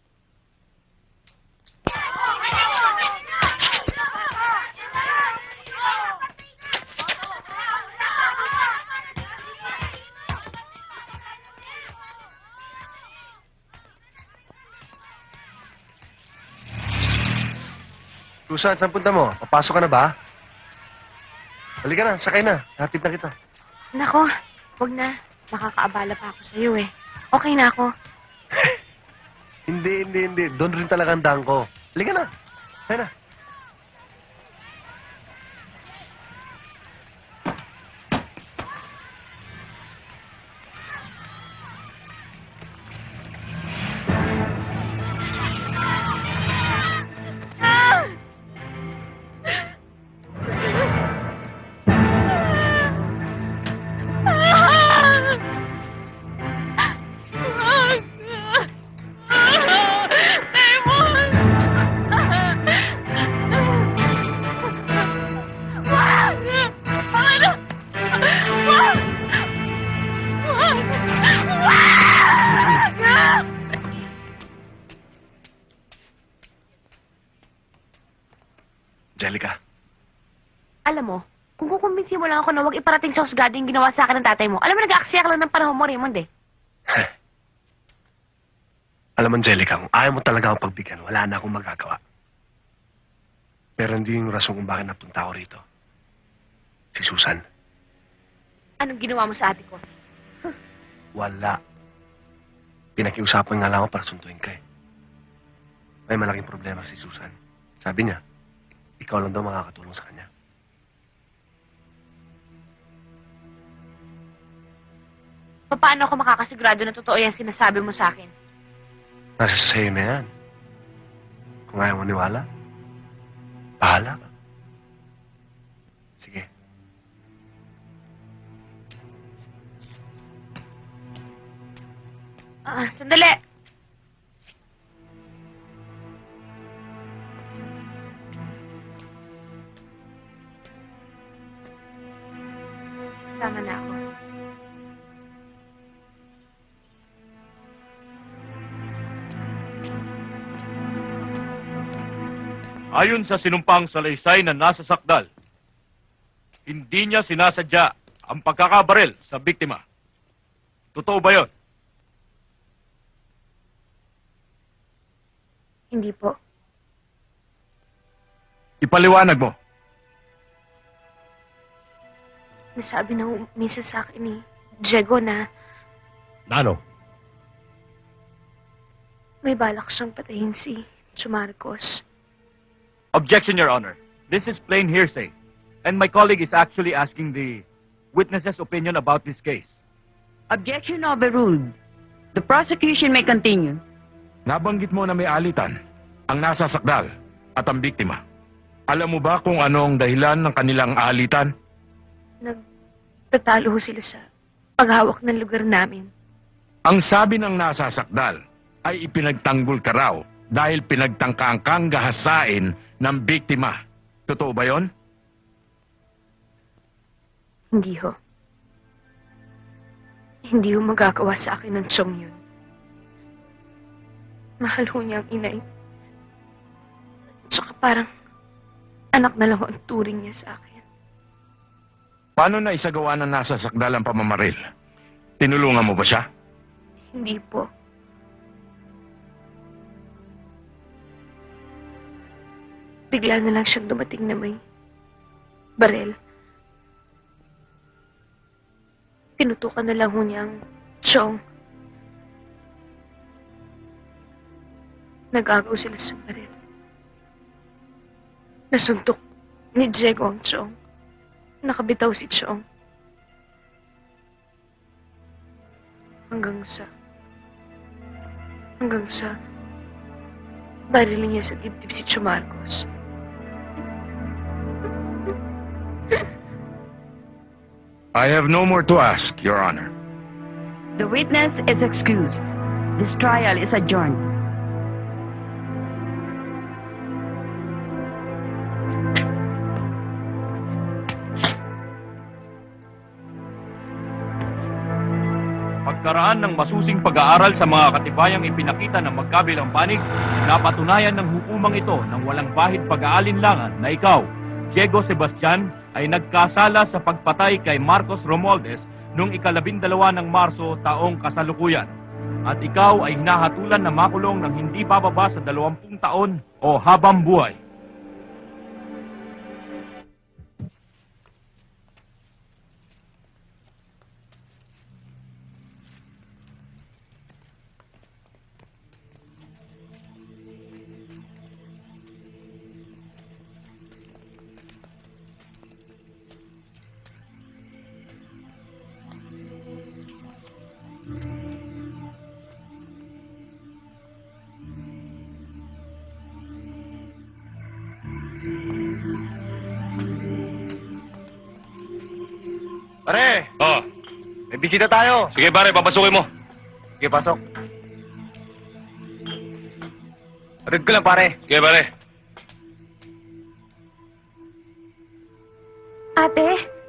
Susan, saan punta mo? Papasok ka na ba? Halika na, sakay na. Hatid na kita. Nako, wag na. Makakaabala pa ako sa'yo eh. Okay na ako. Hindi, hindi, hindi. Doon rin talaga ang daan ko. Halika na. Sakay na. Angelica. Alam mo, kung kukumbinsin mo lang ako na huwag iparating sa husgado yung ginawa sa akin ng tatay mo, alam mo, nag-aaksaya ka lang ng panahon mo, Raymond eh. Alam mo, Angelica, kung ayaw mo talaga akong pagbigyan, wala na akong magagawa. Pero hindi yung rason kung bakit napunta ako rito. Si Susan. Anong ginawa mo sa ate ko? Wala. Pinakiusapan nga lang ako para suntuin ka eh. May malaking problema si Susan. Sabi niya, ikaw lang daw makakatulong sa kanya. Paano ako makakasigurado na totoo yung sinasabi mo sa akin? Nasa sa'yo na yan. Kung ayaw mo niwala, bahala ka. Sige. Ah, sandali! Sama na ako. Ayon sa sinumpang salaysay na nasa sakdal, hindi niya sinasadya ang pagkakabaril sa biktima. Totoo ba yon? Hindi po. Ipaliwanag mo. Nasabi na minsan sa akin ni Diego na Nano? may balak siyang patayin si Marcos. Objection, Your Honor. This is plain hearsay, and my colleague is actually asking the witness's opinion about this case. Objection overruled. The prosecution may continue. Nabanggit mo na may alitan, ang nasa sakdal at ang biktima. Alam mo ba kung anong dahilan ng kanilang alitan? Nagtatalo ho sila sa paghawak ng lugar namin. Ang sabi ng nasa sakdal ay ipinagtanggol ka raw dahil pinagtangkaang kang gahasain ng biktima. Totoo ba yon? Hindi ho. Hindi ho magagawa sa akin ng tsong yun. Mahal ho niya ang inay. Tsaka parang anak na lang ho ang turing niya sa akin. Paano na isagawa ng nasa sakdal ang pamamaril? Tinulungan mo ba siya? Hindi po. bigla na lang siyang dumating na may barel. Tinutukan na lang ho niya ang Chong. Nagagaw sila sa baril. Nasuntok ni Diego ang Chong. Nakabitaw si Chong. Hanggang sa... Hanggang sa... barilin niya sa dibdib si Chumarcos. I have no more to ask, Your Honor. The witness is excused. This trial is adjourned. Pagkaraan ng masusing pag-aaral sa mga katibayang ipinakita ng magkabilang panig, napatunayan ng hukumang ito ng walang bahid pag-aalinlangan na ikaw, Diego Sebastian, ay nagkasala sa pagpatay kay Marcos Romualdez noong ikalabindalawa ng Marso taong kasalukuyan. At ikaw ay hinahatulan na makulong ng hindi bababa sa dalawampung taon o habang buhay. Pare, Oh, may bisita tayo. sige pare, papasukin mo. Sige, pasok. Atid ko lang, pare. Sige pare. Ate?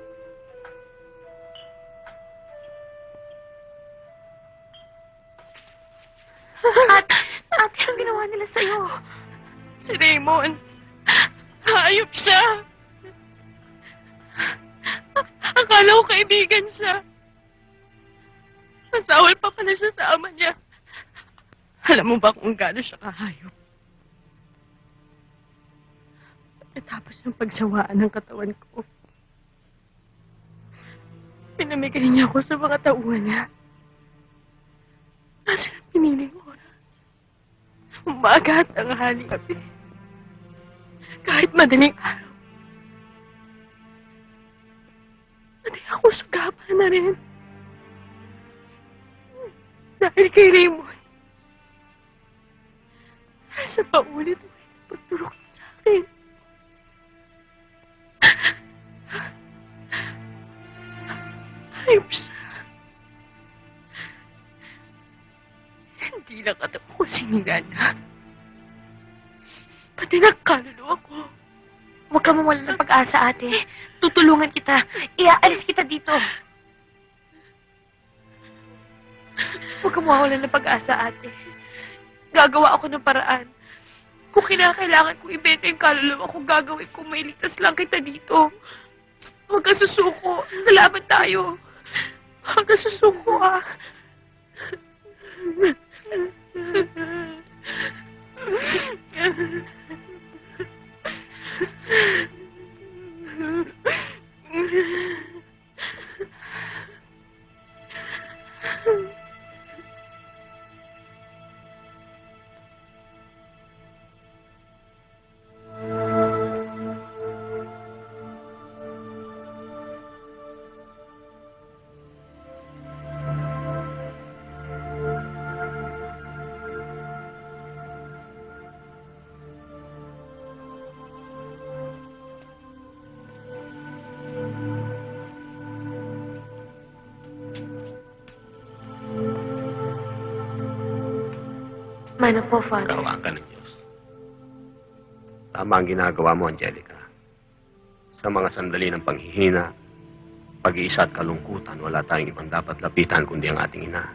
Ate, ate, anong ginawa nila sa'yo? Si Raymond. Hayop siya. Akala ko kaibigan siya. Masawal pa pala siya sa ama niya. Alam mo ba kung gaano siya kahayop? Pagkatapos ng pagsawaan ng katawan ko, pinamigay niya ako sa mga tauhan niya. Nasa piniling oras. Umaga at tanghali gabi. Kahit madaling araw. Pati ako sugapan na rin. Dahil kay Raymond. Sa paulit-ulit na pagturok niya sa akin. Ayop siya. Hindi lang katapos ko sinira niya. Pati nagkaluluwa ko. Huwag ka mawala ng pag-asa, ate. Tutulungan kita. Iaalis kita dito. Huwag ka mawala ng pag-asa, ate. Gagawa ako ng paraan. Kung kinakailangan kong ibenta yung kaluluwa ko, gagawin ko, mailigtas lang kita dito. Huwag ka susuko. Lalaban tayo. Huwag ka susuko, ah. Mano po, Father. Kaawaan ka ng Diyos. Tama ang ginagawa mo, Angelica. Sa mga sandali ng panghihina, pag-iisa at kalungkutan, wala tayong ibang dapat lapitan kundi ang ating ina.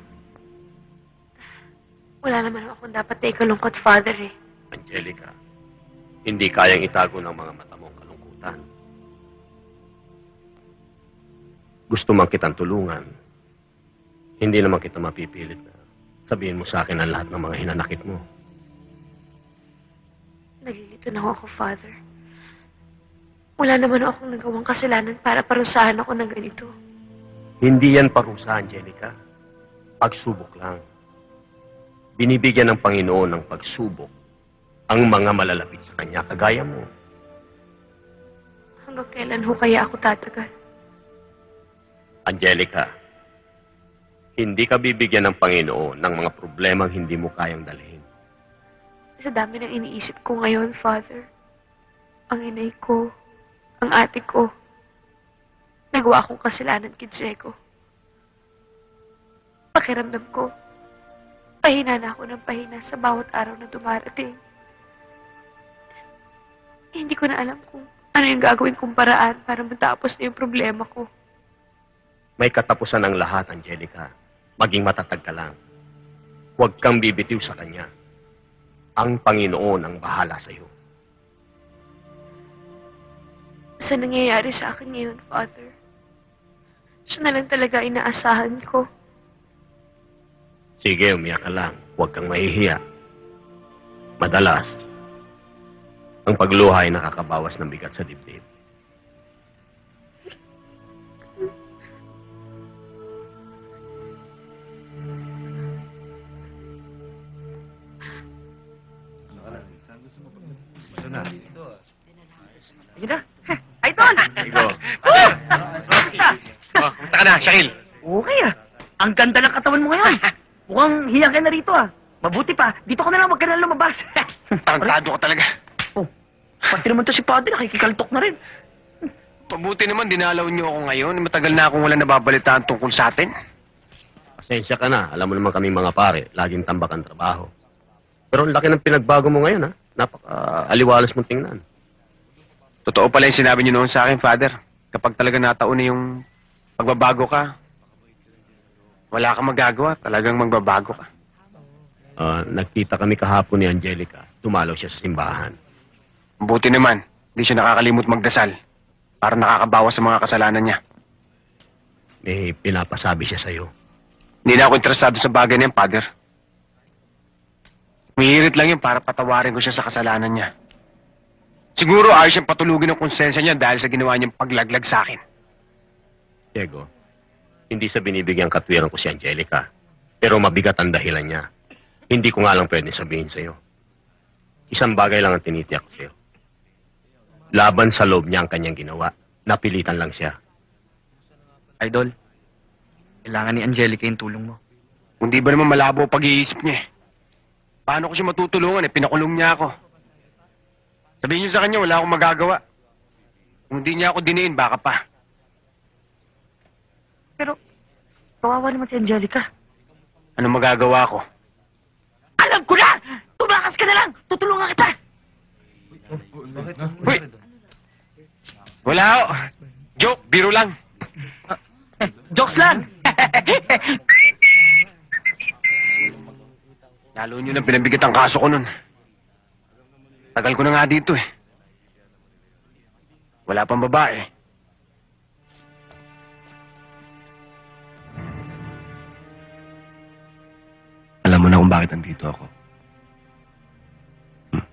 Wala naman akong dapat na ikalungkot, Father, eh. Angelica, hindi kayang itago ng mga mata mong kalungkutan. Gusto man kitang tulungan, hindi naman kita mapipilit na sabihin mo sa akin ang lahat ng mga hinanakit mo. Nalilito na ako, Father. Wala naman akong nagawang kasalanan para parusahan ako ng ganito. Hindi yan parusa, Angelica. Pagsubok lang. Binibigyan ng Panginoon ng pagsubok ang mga malalapit sa Kanya, kagaya mo. Hanggang kailan ho kaya ako tatagal? Angelica, hindi ka bibigyan ng Panginoon ng mga problemang hindi mo kayang dalhin. Sa dami ng iniisip ko ngayon, Father, ang inay ko, ang ate ko, nagawa akong kasalanan kay Diego. Pakiramdam ko, pahina na ako ng pahina sa bawat araw na dumarating. Hindi ko na alam kung ano yung gagawin kong paraan para matapos na yung problema ko. May katapusan ang lahat, Angelica. Maging matatag ka lang. Huwag kang bibitiw sa Kanya. Ang Panginoon ang bahala sa iyo. Sa nangyayari sa akin ngayon, Father, siya na lang talaga inaasahan ko. Sige, umiyak ka lang. Huwag kang mahihiya. Madalas, ang pagluha ay nakakabawas ng bigat sa dibdib. Sige na. Ay, Don! Igo. Oh! Oh, kumusta ka na, Shaquille? Okay ah. Ang ganda ng katawan mo ngayon. Mukhang hiya ka na rito ah. Mabuti pa, dito ka na lang, wag ka na lumabas. Tarantado ka talaga. Oh, pati naman to si Padre, nakikikaltok na rin. Mabuti naman, dinalaw niyo ako ngayon. Matagal na akong wala nababalitaan tungkol sa atin. Pasensya ka na. Alam mo naman kaming mga pare, laging tambak ang trabaho. Pero ang laki ng pinagbago mo ngayon, ha? Napaka-aliwalas mong tingnan. Totoo pala yung sinabi niyo noon sa akin, Father. Kapag talaga nataon na yung pagbabago ka, wala kang magagawa. Talagang magbabago ka. Ah, nagkita kami kahapon ni Angelica. Tumalaw siya sa simbahan. Mabuti naman, hindi siya nakakalimot magdasal para nakakabawas sa mga kasalanan niya. May pinapasabi siya sa'yo. Hindi na ako interesado sa bagay na yan, Father. Umihirit lang yun para patawarin ko siya sa kasalanan niya. Siguro ayos siyang patulugin ng konsensya niya dahil sa ginawa niyang paglaglag sa akin. Diego, hindi sa binibigyan katwiran ko si Angelica. Pero mabigat ang dahilan niya. Hindi ko nga lang pwede sabihin sa'yo. Isang bagay lang ang tinitiyak ko sa'yo. Laban sa loob niya ang kanyang ginawa. Napilitan lang siya. Idol, kailangan ni Angelica yung tulong mo. Hindi ba naman malabo ang pag-iisip niya eh? Paano ko siya matutulungan eh? Pinakulong niya ako. Sabihin niyo sa kanya, wala akong magagawa. Kung hindi niya ako diniin, baka pa. Pero, kawawa naman si Angelica. Ano magagawa ko? Alam ko na! Tumakas ka na lang! Tutulungan kita! Uy! Wala ako. Joke, biro lang. Jokes lang! Lalo niyo nang pinabigat ang kaso ko nun. Tagal ko na nga dito eh. Wala pang babae. Alam mo na kung bakit nandito ako. Hmm?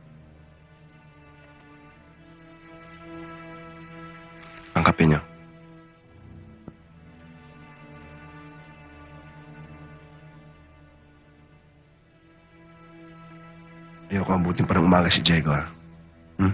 Ang kape niyo. Ayoko abutin pa ng umaga si Diego, ha? Hmm?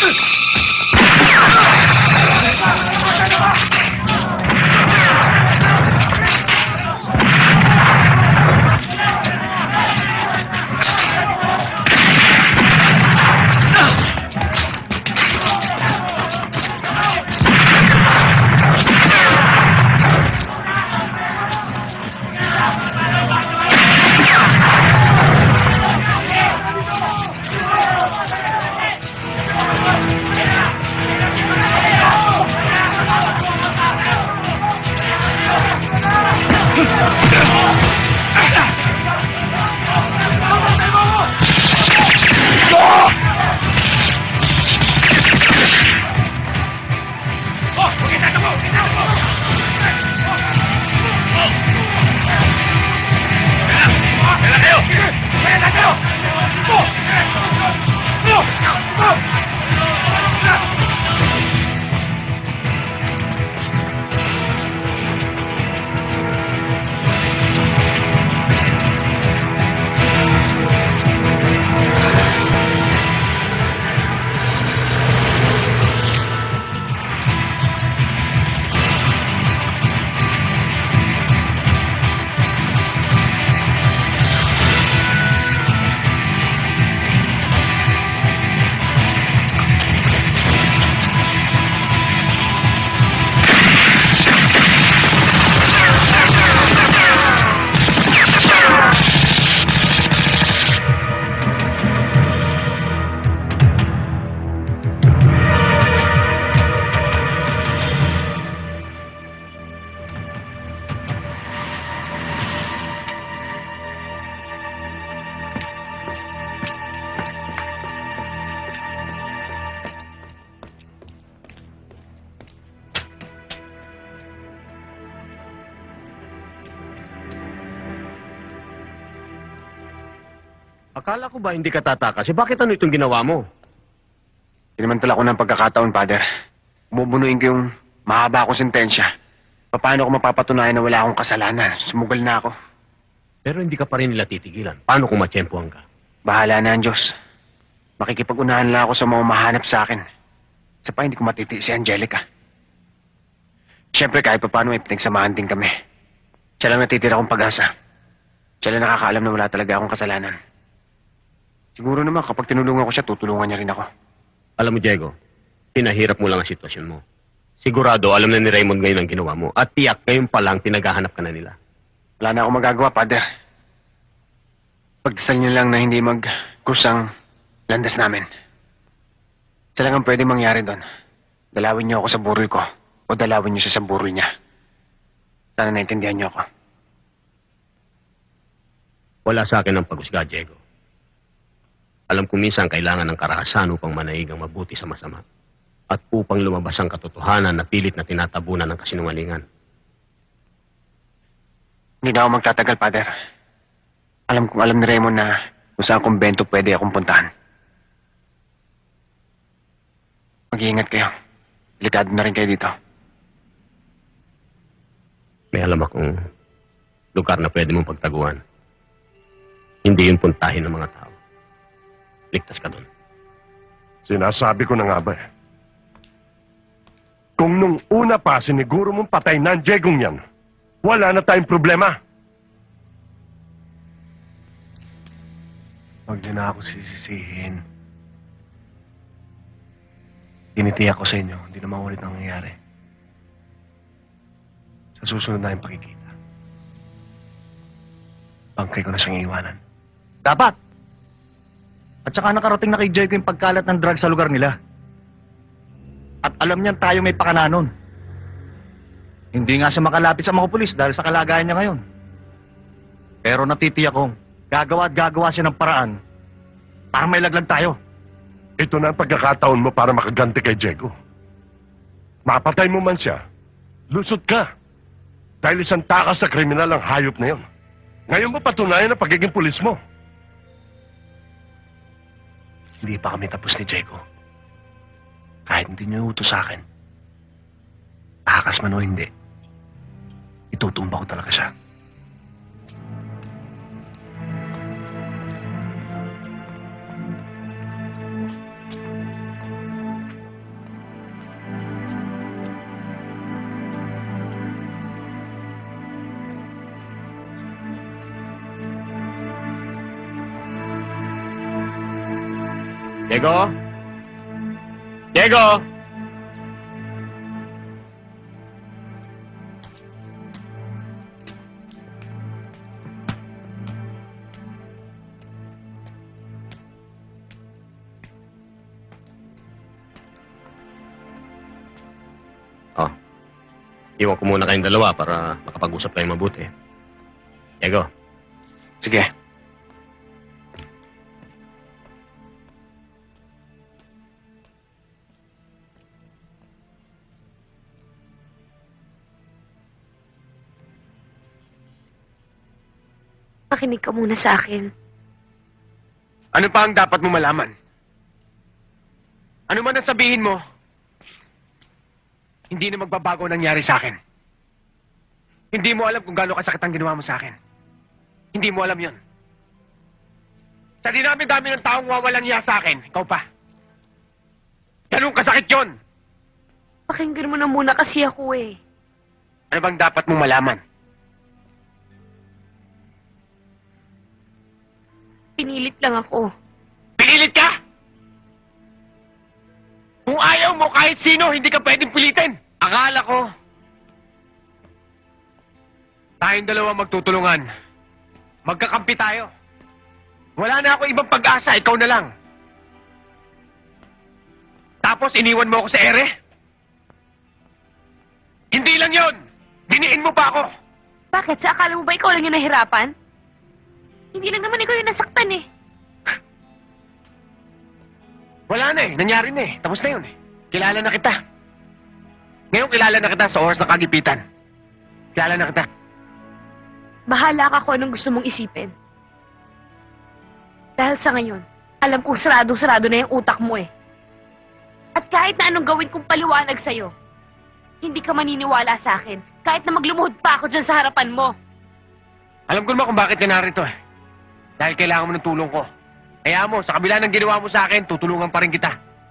Akala ko ba hindi ka tatakas? Eh, bakit ano itong ginawa mo? Pinamantala ko ng pagkakataon, Father. Bumubunuin ko yung mahaba akong sentensya. Paano ko mapapatunayan na wala akong kasalanan? Sumugal na ako. Pero hindi ka pa rin nila titigilan. Paano kung matsyempohan ka? Bahala na ang Diyos. Makikipag-unahan lang ako sa mga mahanap sa akin. Sa pa hindi ko matiti si Angelica. Siyempre kahit pa paano may pinagsamahan din kami. Siya lang natitira kong pag-asa. Siya lang nakakaalam na wala talaga akong kasalanan. Siguro naman kapag tinulungan ko siya, tutulungan niya rin ako. Alam mo, Diego, pinahirap mo lang ang sitwasyon mo. Sigurado, alam na ni Raymond ngayon ang ginawa mo. At tiyak, ngayon pa lang, pinaghahanap ka na nila. Wala na akong magagawa, Father. Pagdasal niyo lang na hindi mag-krus ang landas namin. Siya lang ang pwede mangyari doon. Dalawin niyo ako sa burol ko o dalawin niyo siya sa burol niya. Sana naintindihan niyo ako. Wala sa akin ang pag-usga, Diego. Alam ko minsan kailangan ng karahasan upang manaig ang mabuti sa masama. At upang lumabas ang katotohanan na pilit na tinatabunan ng kasinungalingan. Hindi na ako magtatagal, Father. Alam kong alam ni Raymond na kung saan kumbento pwede akong puntahan. Mag-iingat kayo. Delikado na rin kayo dito. May alam akong lugar na pwede mong pagtaguan. Hindi yung puntahin ng mga tao. Ligtas ka doon. Sinasabi ko na nga ba eh. Kung nung una pa siniguro mong patay na ang Diegong yan, wala na tayong problema. Huwag niyo na ako sisisihin. Tinitiyak ko sa inyo, hindi na maulit ang nangyayari. Sa susunod na yung pakikita. Bangkay ko na siyang iiwanan. Dapat. At saka nakarating na kay Jericho yung pagkalat ng drugs sa lugar nila. At alam niyan tayo may pakananon. Hindi nga siya makalapit sa mga pulis dahil sa kalagayan niya ngayon. Pero natitiyak kong gagawa at gagawa siya ng paraan para may laglag tayo. Ito na ang pagkakataon mo para makaganti kay Diego. Mapatay mo man siya, lusot ka. Dahil isang takas sa kriminal ang hayop na yon. Ngayon mo patunayan ang pagiging pulis mo. Hindi pa kami tapos ni Diego. Kahit hindi niyo utos sa akin, takas man o hindi, itutumba ko talaga siya. Diego? Diego! Oh. Iwan ko muna kayong dalawa para makapag-usap kayong mabuti. Diego. Sige. Makinig ka muna sa akin. Ano pa ang dapat mo malaman? Ano man ang sabihin mo, hindi na magbabago ang nangyari sa akin. Hindi mo alam kung gaano kasakit ang ginawa mo sa akin. Hindi mo alam yon. Sa dinami-dami ng taong wawalang niya sa akin, ikaw pa. Ganun kasakit yon. Pakinggan mo na muna kasi ako eh. Ano bang dapat mong malaman? Pinilit lang ako. Pinilit ka? Kung ayaw mo kahit sino, hindi ka pwedeng pilitin. Akala ko, tayong dalawa magtutulungan. Magkakampi tayo. Wala na ako ibang pag-asa, ikaw na lang. Tapos iniwan mo ako sa ere? Hindi lang yon. Diniin mo pa ako. Bakit? Sa akala mo ba ikaw lang yung nahirapan? Hindi lang naman ikaw yung nasaktan eh. Wala na eh. Nangyari na eh. Tapos na yun eh. Kilala na kita. Ngayon kilala na kita sa oras ng kagipitan. Kilala na kita. Bahala ka kung anong gusto mong isipin. Dahil sa ngayon, alam kong sarado-sarado na yung utak mo eh. At kahit na anong gawin kong paliwanag sa'yo, hindi ka maniniwala sa akin. Kahit na maglumuhod pa ako dyan sa harapan mo. Alam ko naman kung bakit ka narito eh. Dahil kailangan mo ng tulong ko. Kaya mo, sa kabila ng ginawa mo sa akin, tutulungan pa rin kita.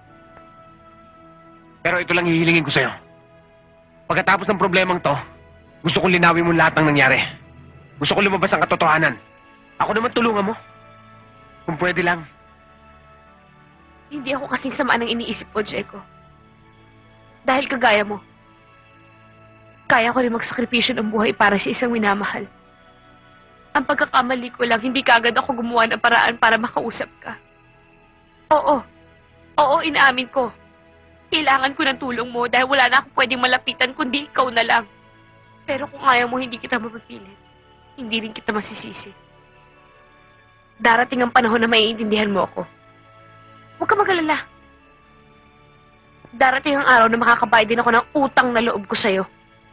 Pero ito lang hihilingin ko sa'yo. Pagkatapos ng problemang to, gusto kong linawin mo lahat ng nangyari. Gusto kong lumabas ang katotohanan. Ako naman tulungan mo. Kung pwede lang. Hindi ako kasing sama ng iniisip ko, Diego. Dahil kagaya mo, kaya ko rin magsakripisyo ng buhay para sa isang minamahal. Ang pagkakamali ko lang, hindi kaagad ako gumawa ng paraan para makausap ka. Oo. Oo, inaamin ko. Kailangan ko ng tulong mo dahil wala na akong pwedeng malapitan kundi ikaw na lang. Pero kung ayaw mo, hindi kita mapapilit. Hindi rin kita masisisi. Darating ang panahon na maiintindihan mo ako. Huwag ka mag-alala. Darating ang araw na makakabayad din ako ng utang na loob ko sa'yo.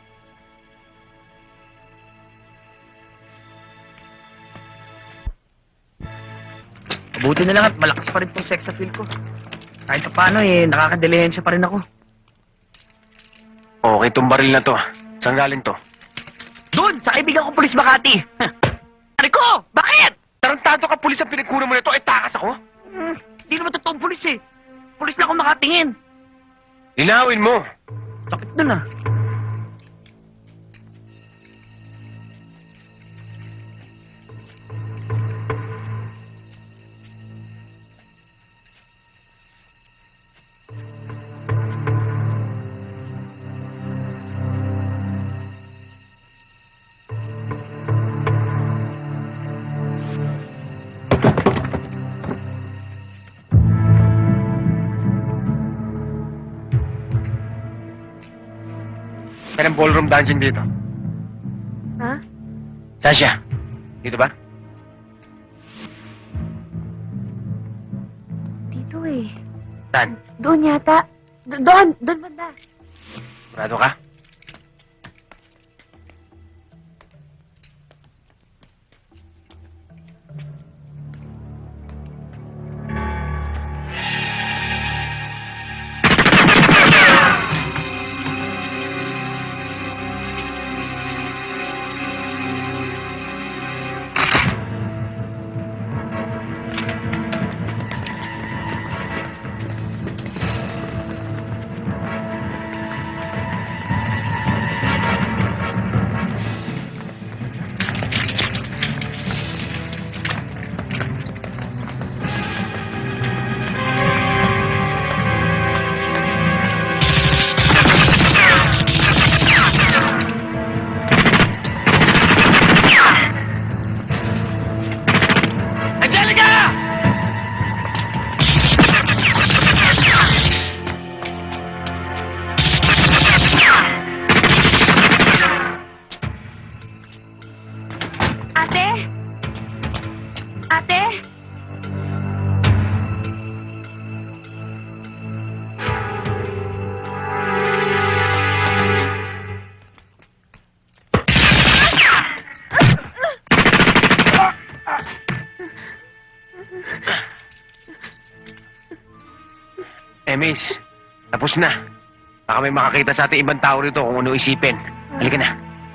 Buti na lang at malakas pa rin tong sex appeal ko. Kahit pa paano eh, nakakadelehensya pa rin ako. Okay, itong baril na to. Saan galing to? Doon! Sa kaibigan ko, Pulis Makati! Rico! Bakit? Tarantado ka, pulis ang pinagkunan mo na to. Eh, takas ako? Hmm, hindi naman totoong pulis eh. Pulis na ako nakatingin. Linawin mo. Sakit dun ah. May ballroom dancing dito. Ha? Sasha, dito ba? Dito eh. Saan? Doon yata. Do- doon! Doon banda. Marado ka? Eh, miss, tapos na. Baka may makakita sa ating ibang tao rito kung ano isipin. Halika na.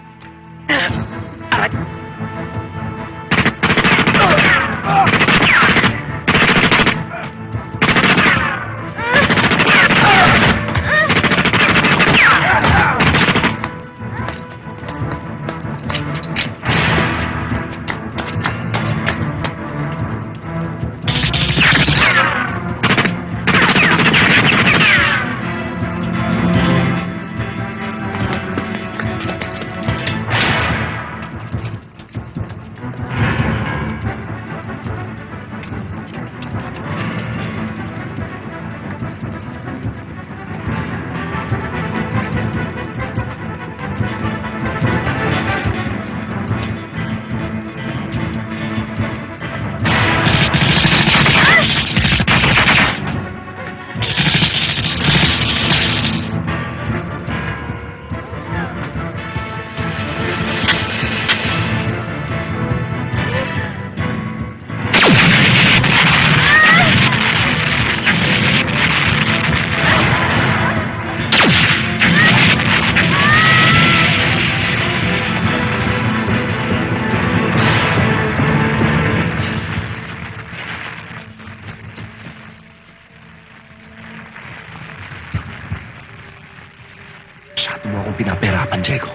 Masyado mo akong pinapahirapan, Diego.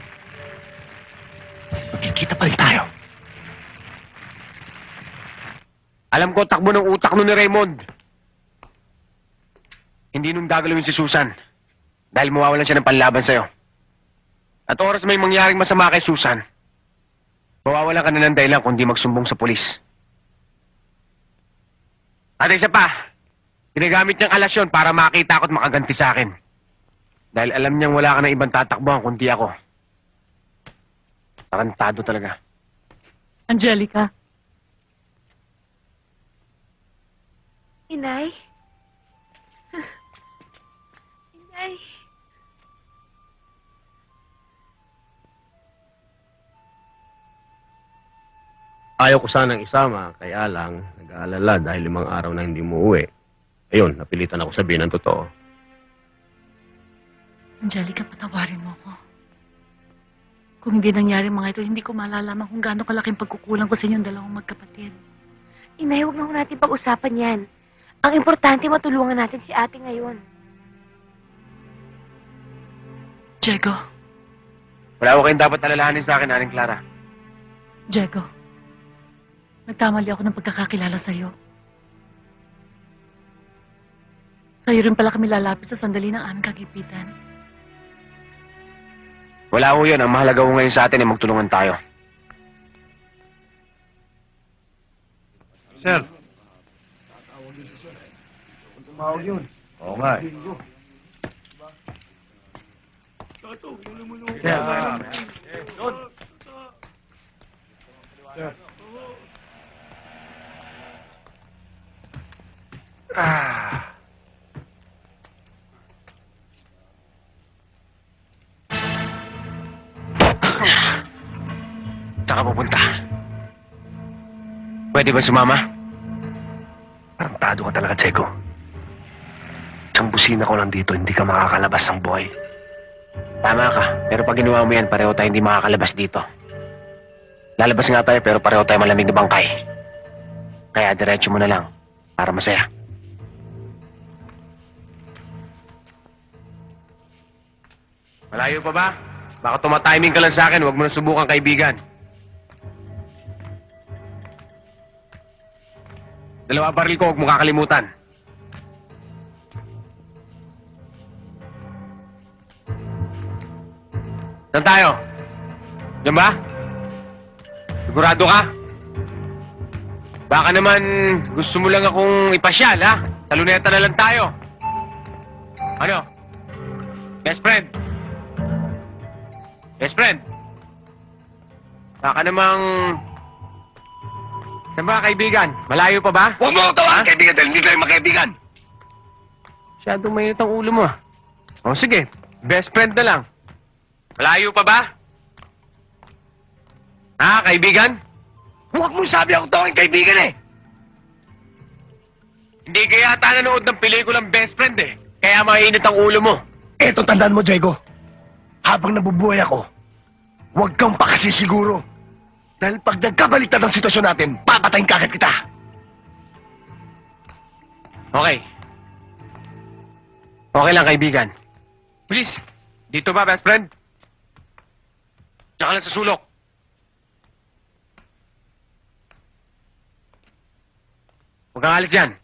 Magkikita pa rin tayo. Alam ko takbo ng utak nun ni Raymond. Hindi nung gagalawin si Susan. Dahil mawawalan siya ng panlaban sa'yo. At oras may mangyaring masama kay Susan, mawawalan ka na ng dahilan kung di magsumbong sa pulis. At isa pa, ginagamit niyang alasyon para makita ako at makaganti sa akin. Dahil alam niyang wala ka na ibang tatakbuhan kundi ako. Tarantado talaga. Angelica. Inay? Inay? Ayaw ko sanang isama, kaya lang nag-aalala dahil limang araw na hindi mo uwi. Ayun, napilitan ako sabihin ang totoo. Angelica, patawarin mo ko. Kung hindi nangyari mga ito, hindi ko malalaman kung gaano kalaking pagkukulang ko sa inyong dalawang magkapatid. Inay, huwag na ho natin pag-usapan yan. Ang importante, matulungan natin si ate ngayon. Diego. Wala ko kayong dapat alalahanin sa akin, Aling Clara. Diego. Nagkamali ako ng pagkakakilala sa'yo. Sa'yo rin pala kami lalapit sa sandali ng aming kagipitan. Wala ko yun. Ang mahalaga ko ngayon sa atin ay magtulungan tayo. Sir. Tumawag yun. Oo nga eh. Sir. Sir. Ah. Saan ka pupunta? Pwede ba sumama? Tarantado ka talaga, Diego. Isang busina ko lang dito, hindi ka makakalabas ng buhay. Tama ka. Pero pag ginawa mo yan, pareho tayo hindi makakalabas dito. Lalabas nga tayo, pero pareho tayo malamig na bangkay. Kaya diretso mo na lang, para masaya. Malayo pa ba? Baka tumatiming ka lang sa akin, huwag mo na subukan, kaibigan. Dalawa baril ko, huwag mo kakalimutan. Saan tayo? Diyan ba? Sigurado ka? Baka naman gusto mo lang akong ipasyal, ha? Sa luneta na lang tayo. Ano? Best friend? Best friend? Baka namang... Saan ba, kaibigan? Malayo pa ba? Huwag mo ako tawagin, kaibigan, dahil hindi tayo magkaibigan. Masyadong mainit ang ulo mo. O sige, best friend na lang. Malayo pa ba? Ha, kaibigan? Huwag mo sabi ako tawagin, kaibigan eh. Hindi ka yata nanood ng pelikulang Best Friend eh. Kaya mainit ang ulo mo. Eto, tandaan mo, Diego. Habang nabubuhay ako, huwag kang pakasisiguro. Dahil pag nagkabaliktad ang sitwasyon natin, papatayin kagad kita. Okay. Okay lang, kaibigan. Please, dito ba, best friend? Tsaka lang sa sulok. Huwag kang alis dyan.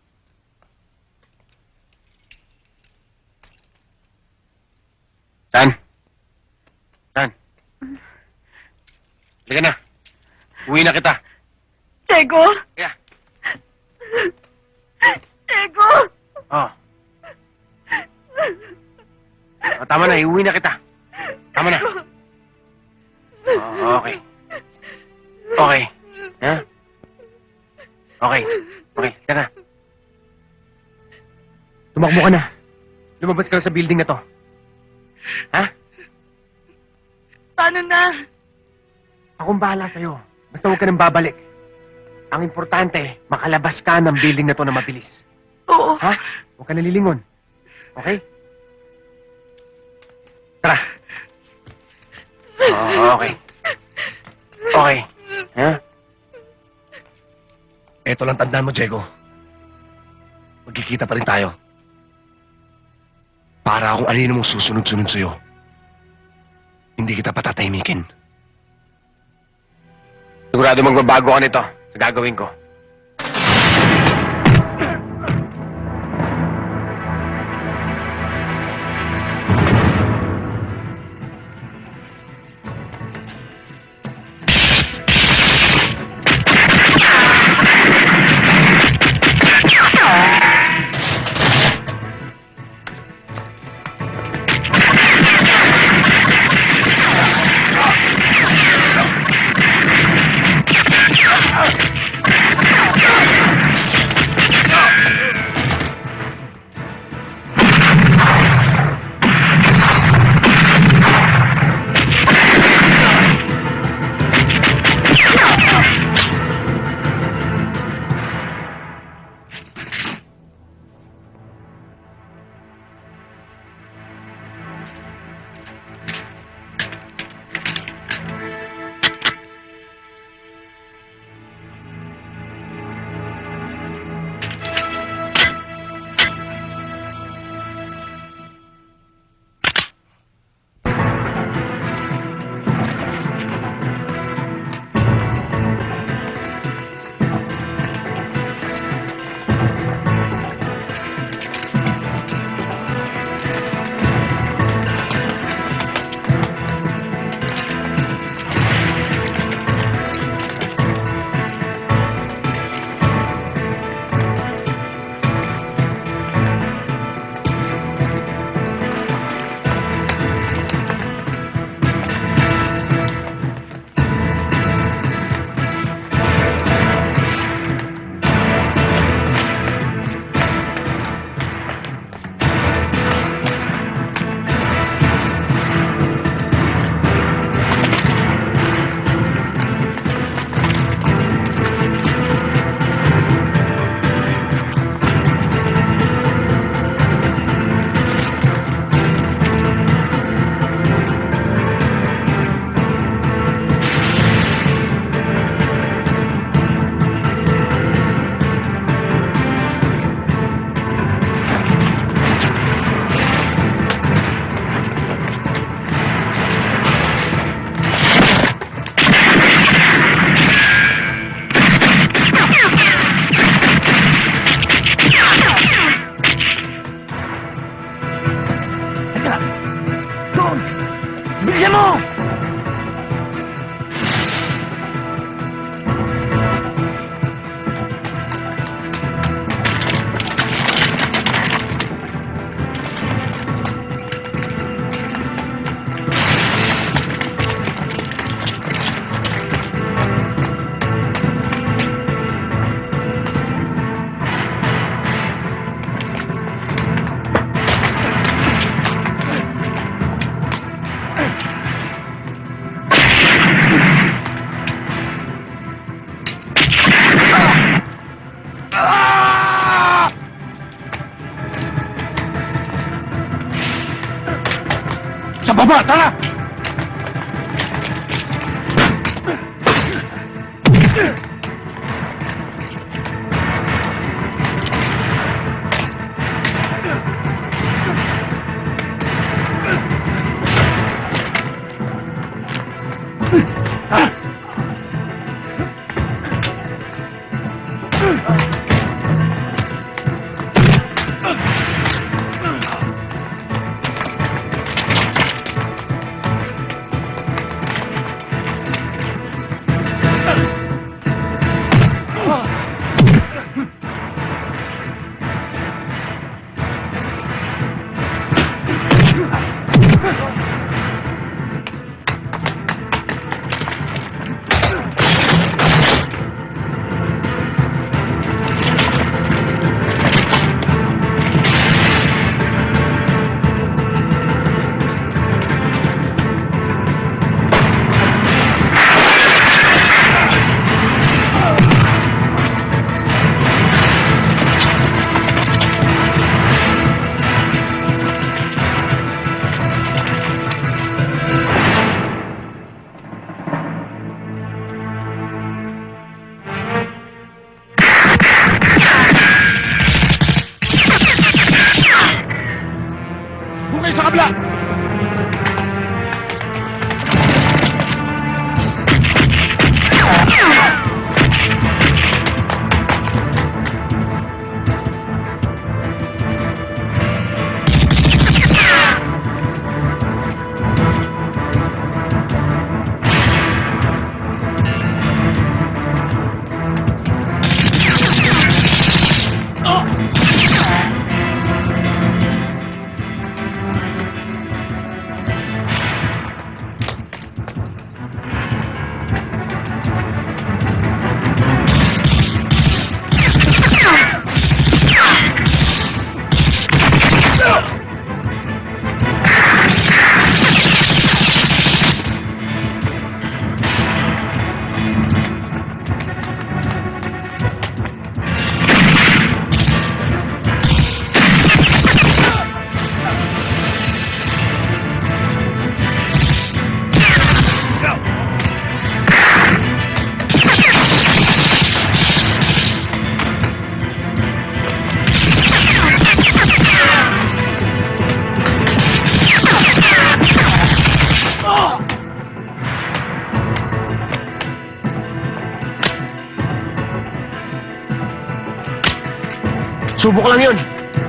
Saan? Saan? Halika na. Uwi na kita. Diego! Kaya. Diego! Oh. Oh, tama na, iuwi na kita. Tama na. Oh, okay. Okay. Ha? Okay. Okay, ka na. Tumakbo ka na. Lumabas ka na sa building na to. Ha? Paano na? Akong bahala sa'yo. Basta huwag ka nang babalik. Ang importante, makalabas ka ng building na to na mabilis. Oo. Ha? Huwag ka nalilingon. Okay? Tara. Oh, okay. Okay. Ha? Eto lang tandaan mo, Diego. Magkikita pa rin tayo. Para kung alino mong susunod-sunod sa'yo, hindi kita patatahimikin. Sigurado magbabago ka nito sa gagawin ko. Baba, tara! Subok lang yun.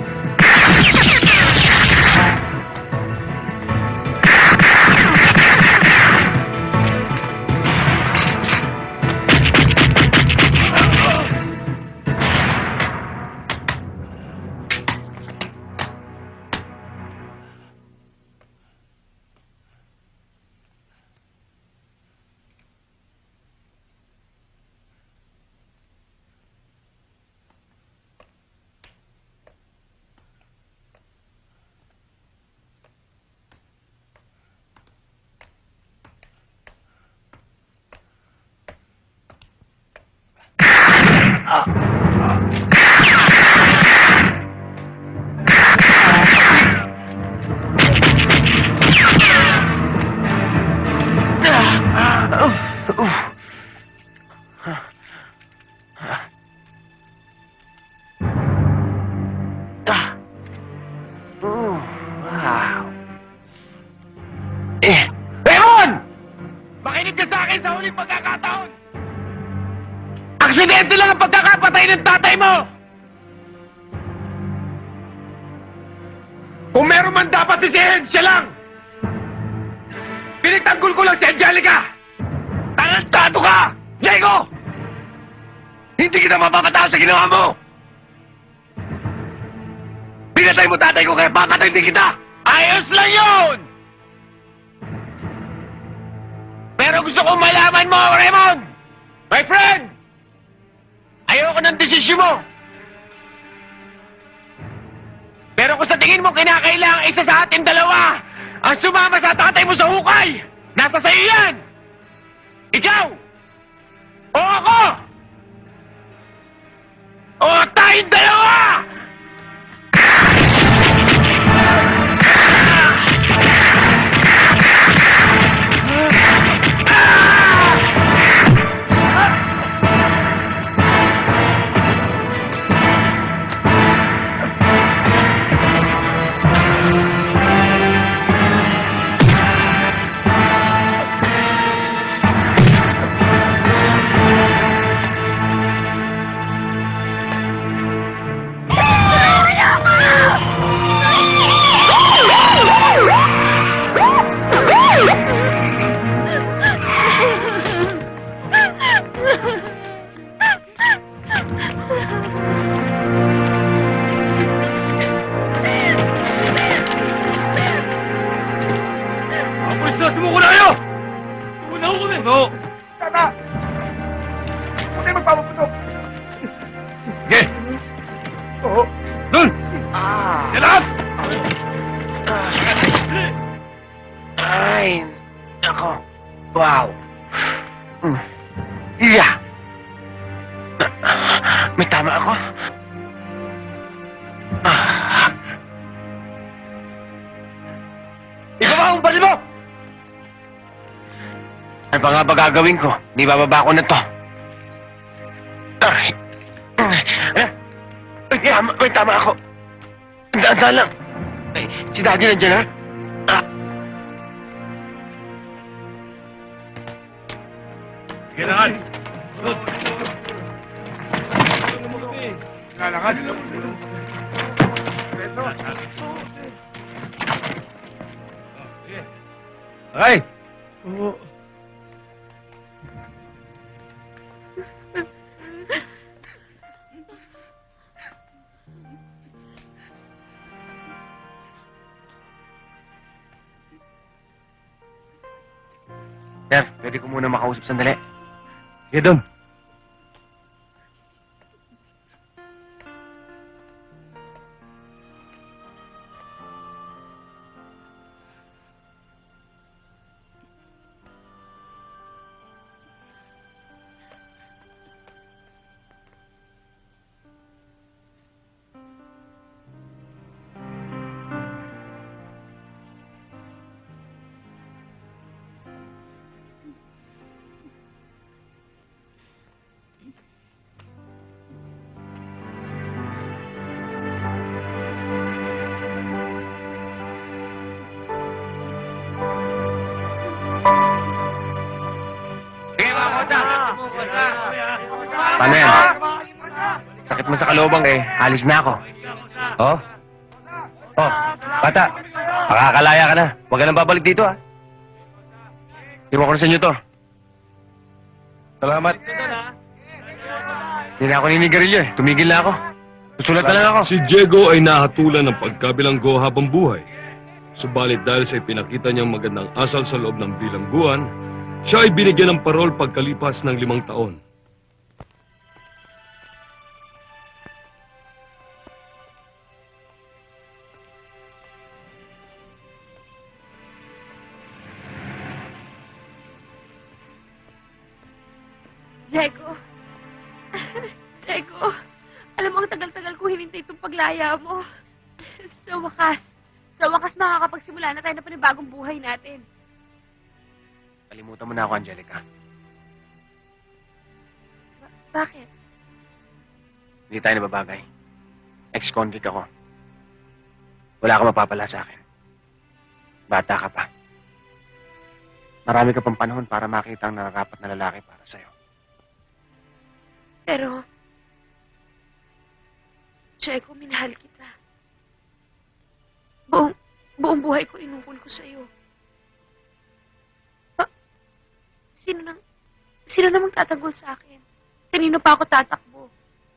Aksidente lang ang pagkakapatay ng tatay mo! Kung meron man dapat isihin, siya lang! Pinagtanggol ko lang si Angelica! Tangantado ka! Diego! Hindi kita mapapataw sa ginawa mo! Pinatay mo tatay ko kaya papatay din kita! Ayos lang yun! Pero gusto kong malaman mo, Raymond! My friend! Ayoko ng desisyon mo! Pero kung sa tingin mo kinakailangan isa sa ating dalawa ang sumama sa tatay mo sa hukay, nasa sa'yo yan! Ikaw! O ako! O tayong dalawa! Wow. Mm. Yeah. May tama ako. Ah. Ikaw ba ang bali mo? Ano ba nga ba gagawin ko? Di bababa ko na to. Ay. Eh. May tama, may tama ako. Daan-daan lang. Ay, si Daddy nandiyan, ha? Ah. Sige na, Lalakad. Okay. Sir, pwede ko muna makausap sandali. Sige doon. Paano yan? Sakit mo sa kalubang eh. Alis na ako. Oh? Oh, bata. Makakalaya ka na. Huwag ka nang babalik dito, ah. Iwan ko na sa inyo to. Salamat. Hindi na ako ninigarilyo eh. Tumigil na ako. Susulat na lang ako. Si Diego ay nahatulan ng pagkabilanggo habang buhay. Subalit dahil sa ipinakita niyang magandang asal sa loob ng bilangguan, siya ay binigyan ng parol pagkalipas ng limang taon. Diego. Diego. Alam mo, ang tagal-tagal ko hinintay itong paglaya mo. Sa wakas. Sa wakas makakapagsimula na tayo na panibagong buhay natin. Kalimutan mo na ako, Angelica. Ba- bakit? Hindi tayo nababagay. Ex-convict ako. Wala ka mapapala sa akin. Bata ka pa. Marami ka pang panahon para makita ang nararapat na lalaki para sa'yo. Pero, Diego, minahal kita. Buong, buong buhay ko inukol ko sa'yo. Pa, sino nang, sino namang tatanggol sa akin? Kanino pa ako tatakbo?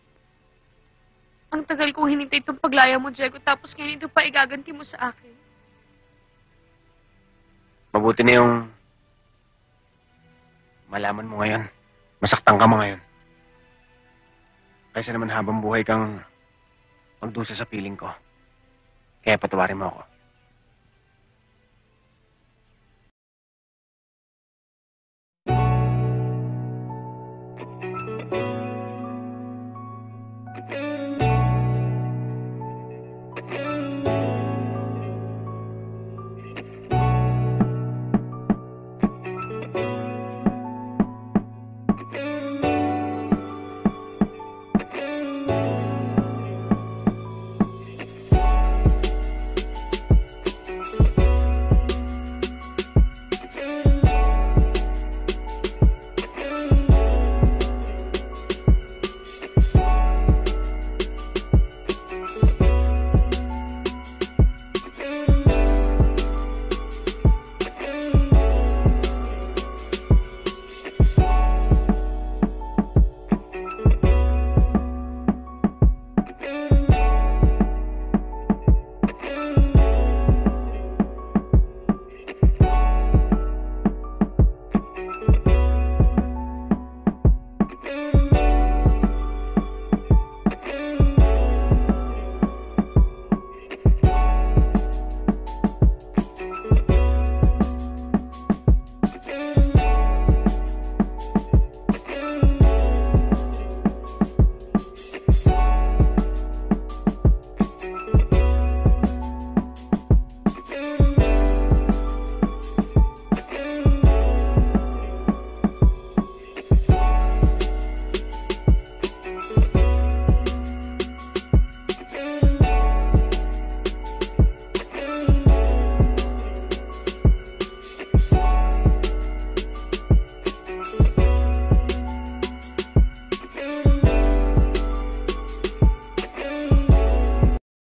Ang tagal kong hinintay itong paglaya mo, Diego, tapos ngayon ito pa igaganti mo sa akin. Mabuti na yung malaman mo ngayon. Masaktan ka mo ngayon. Kaysa naman habang buhay kang magdusa sa piling ko. Kaya patawarin mo ako.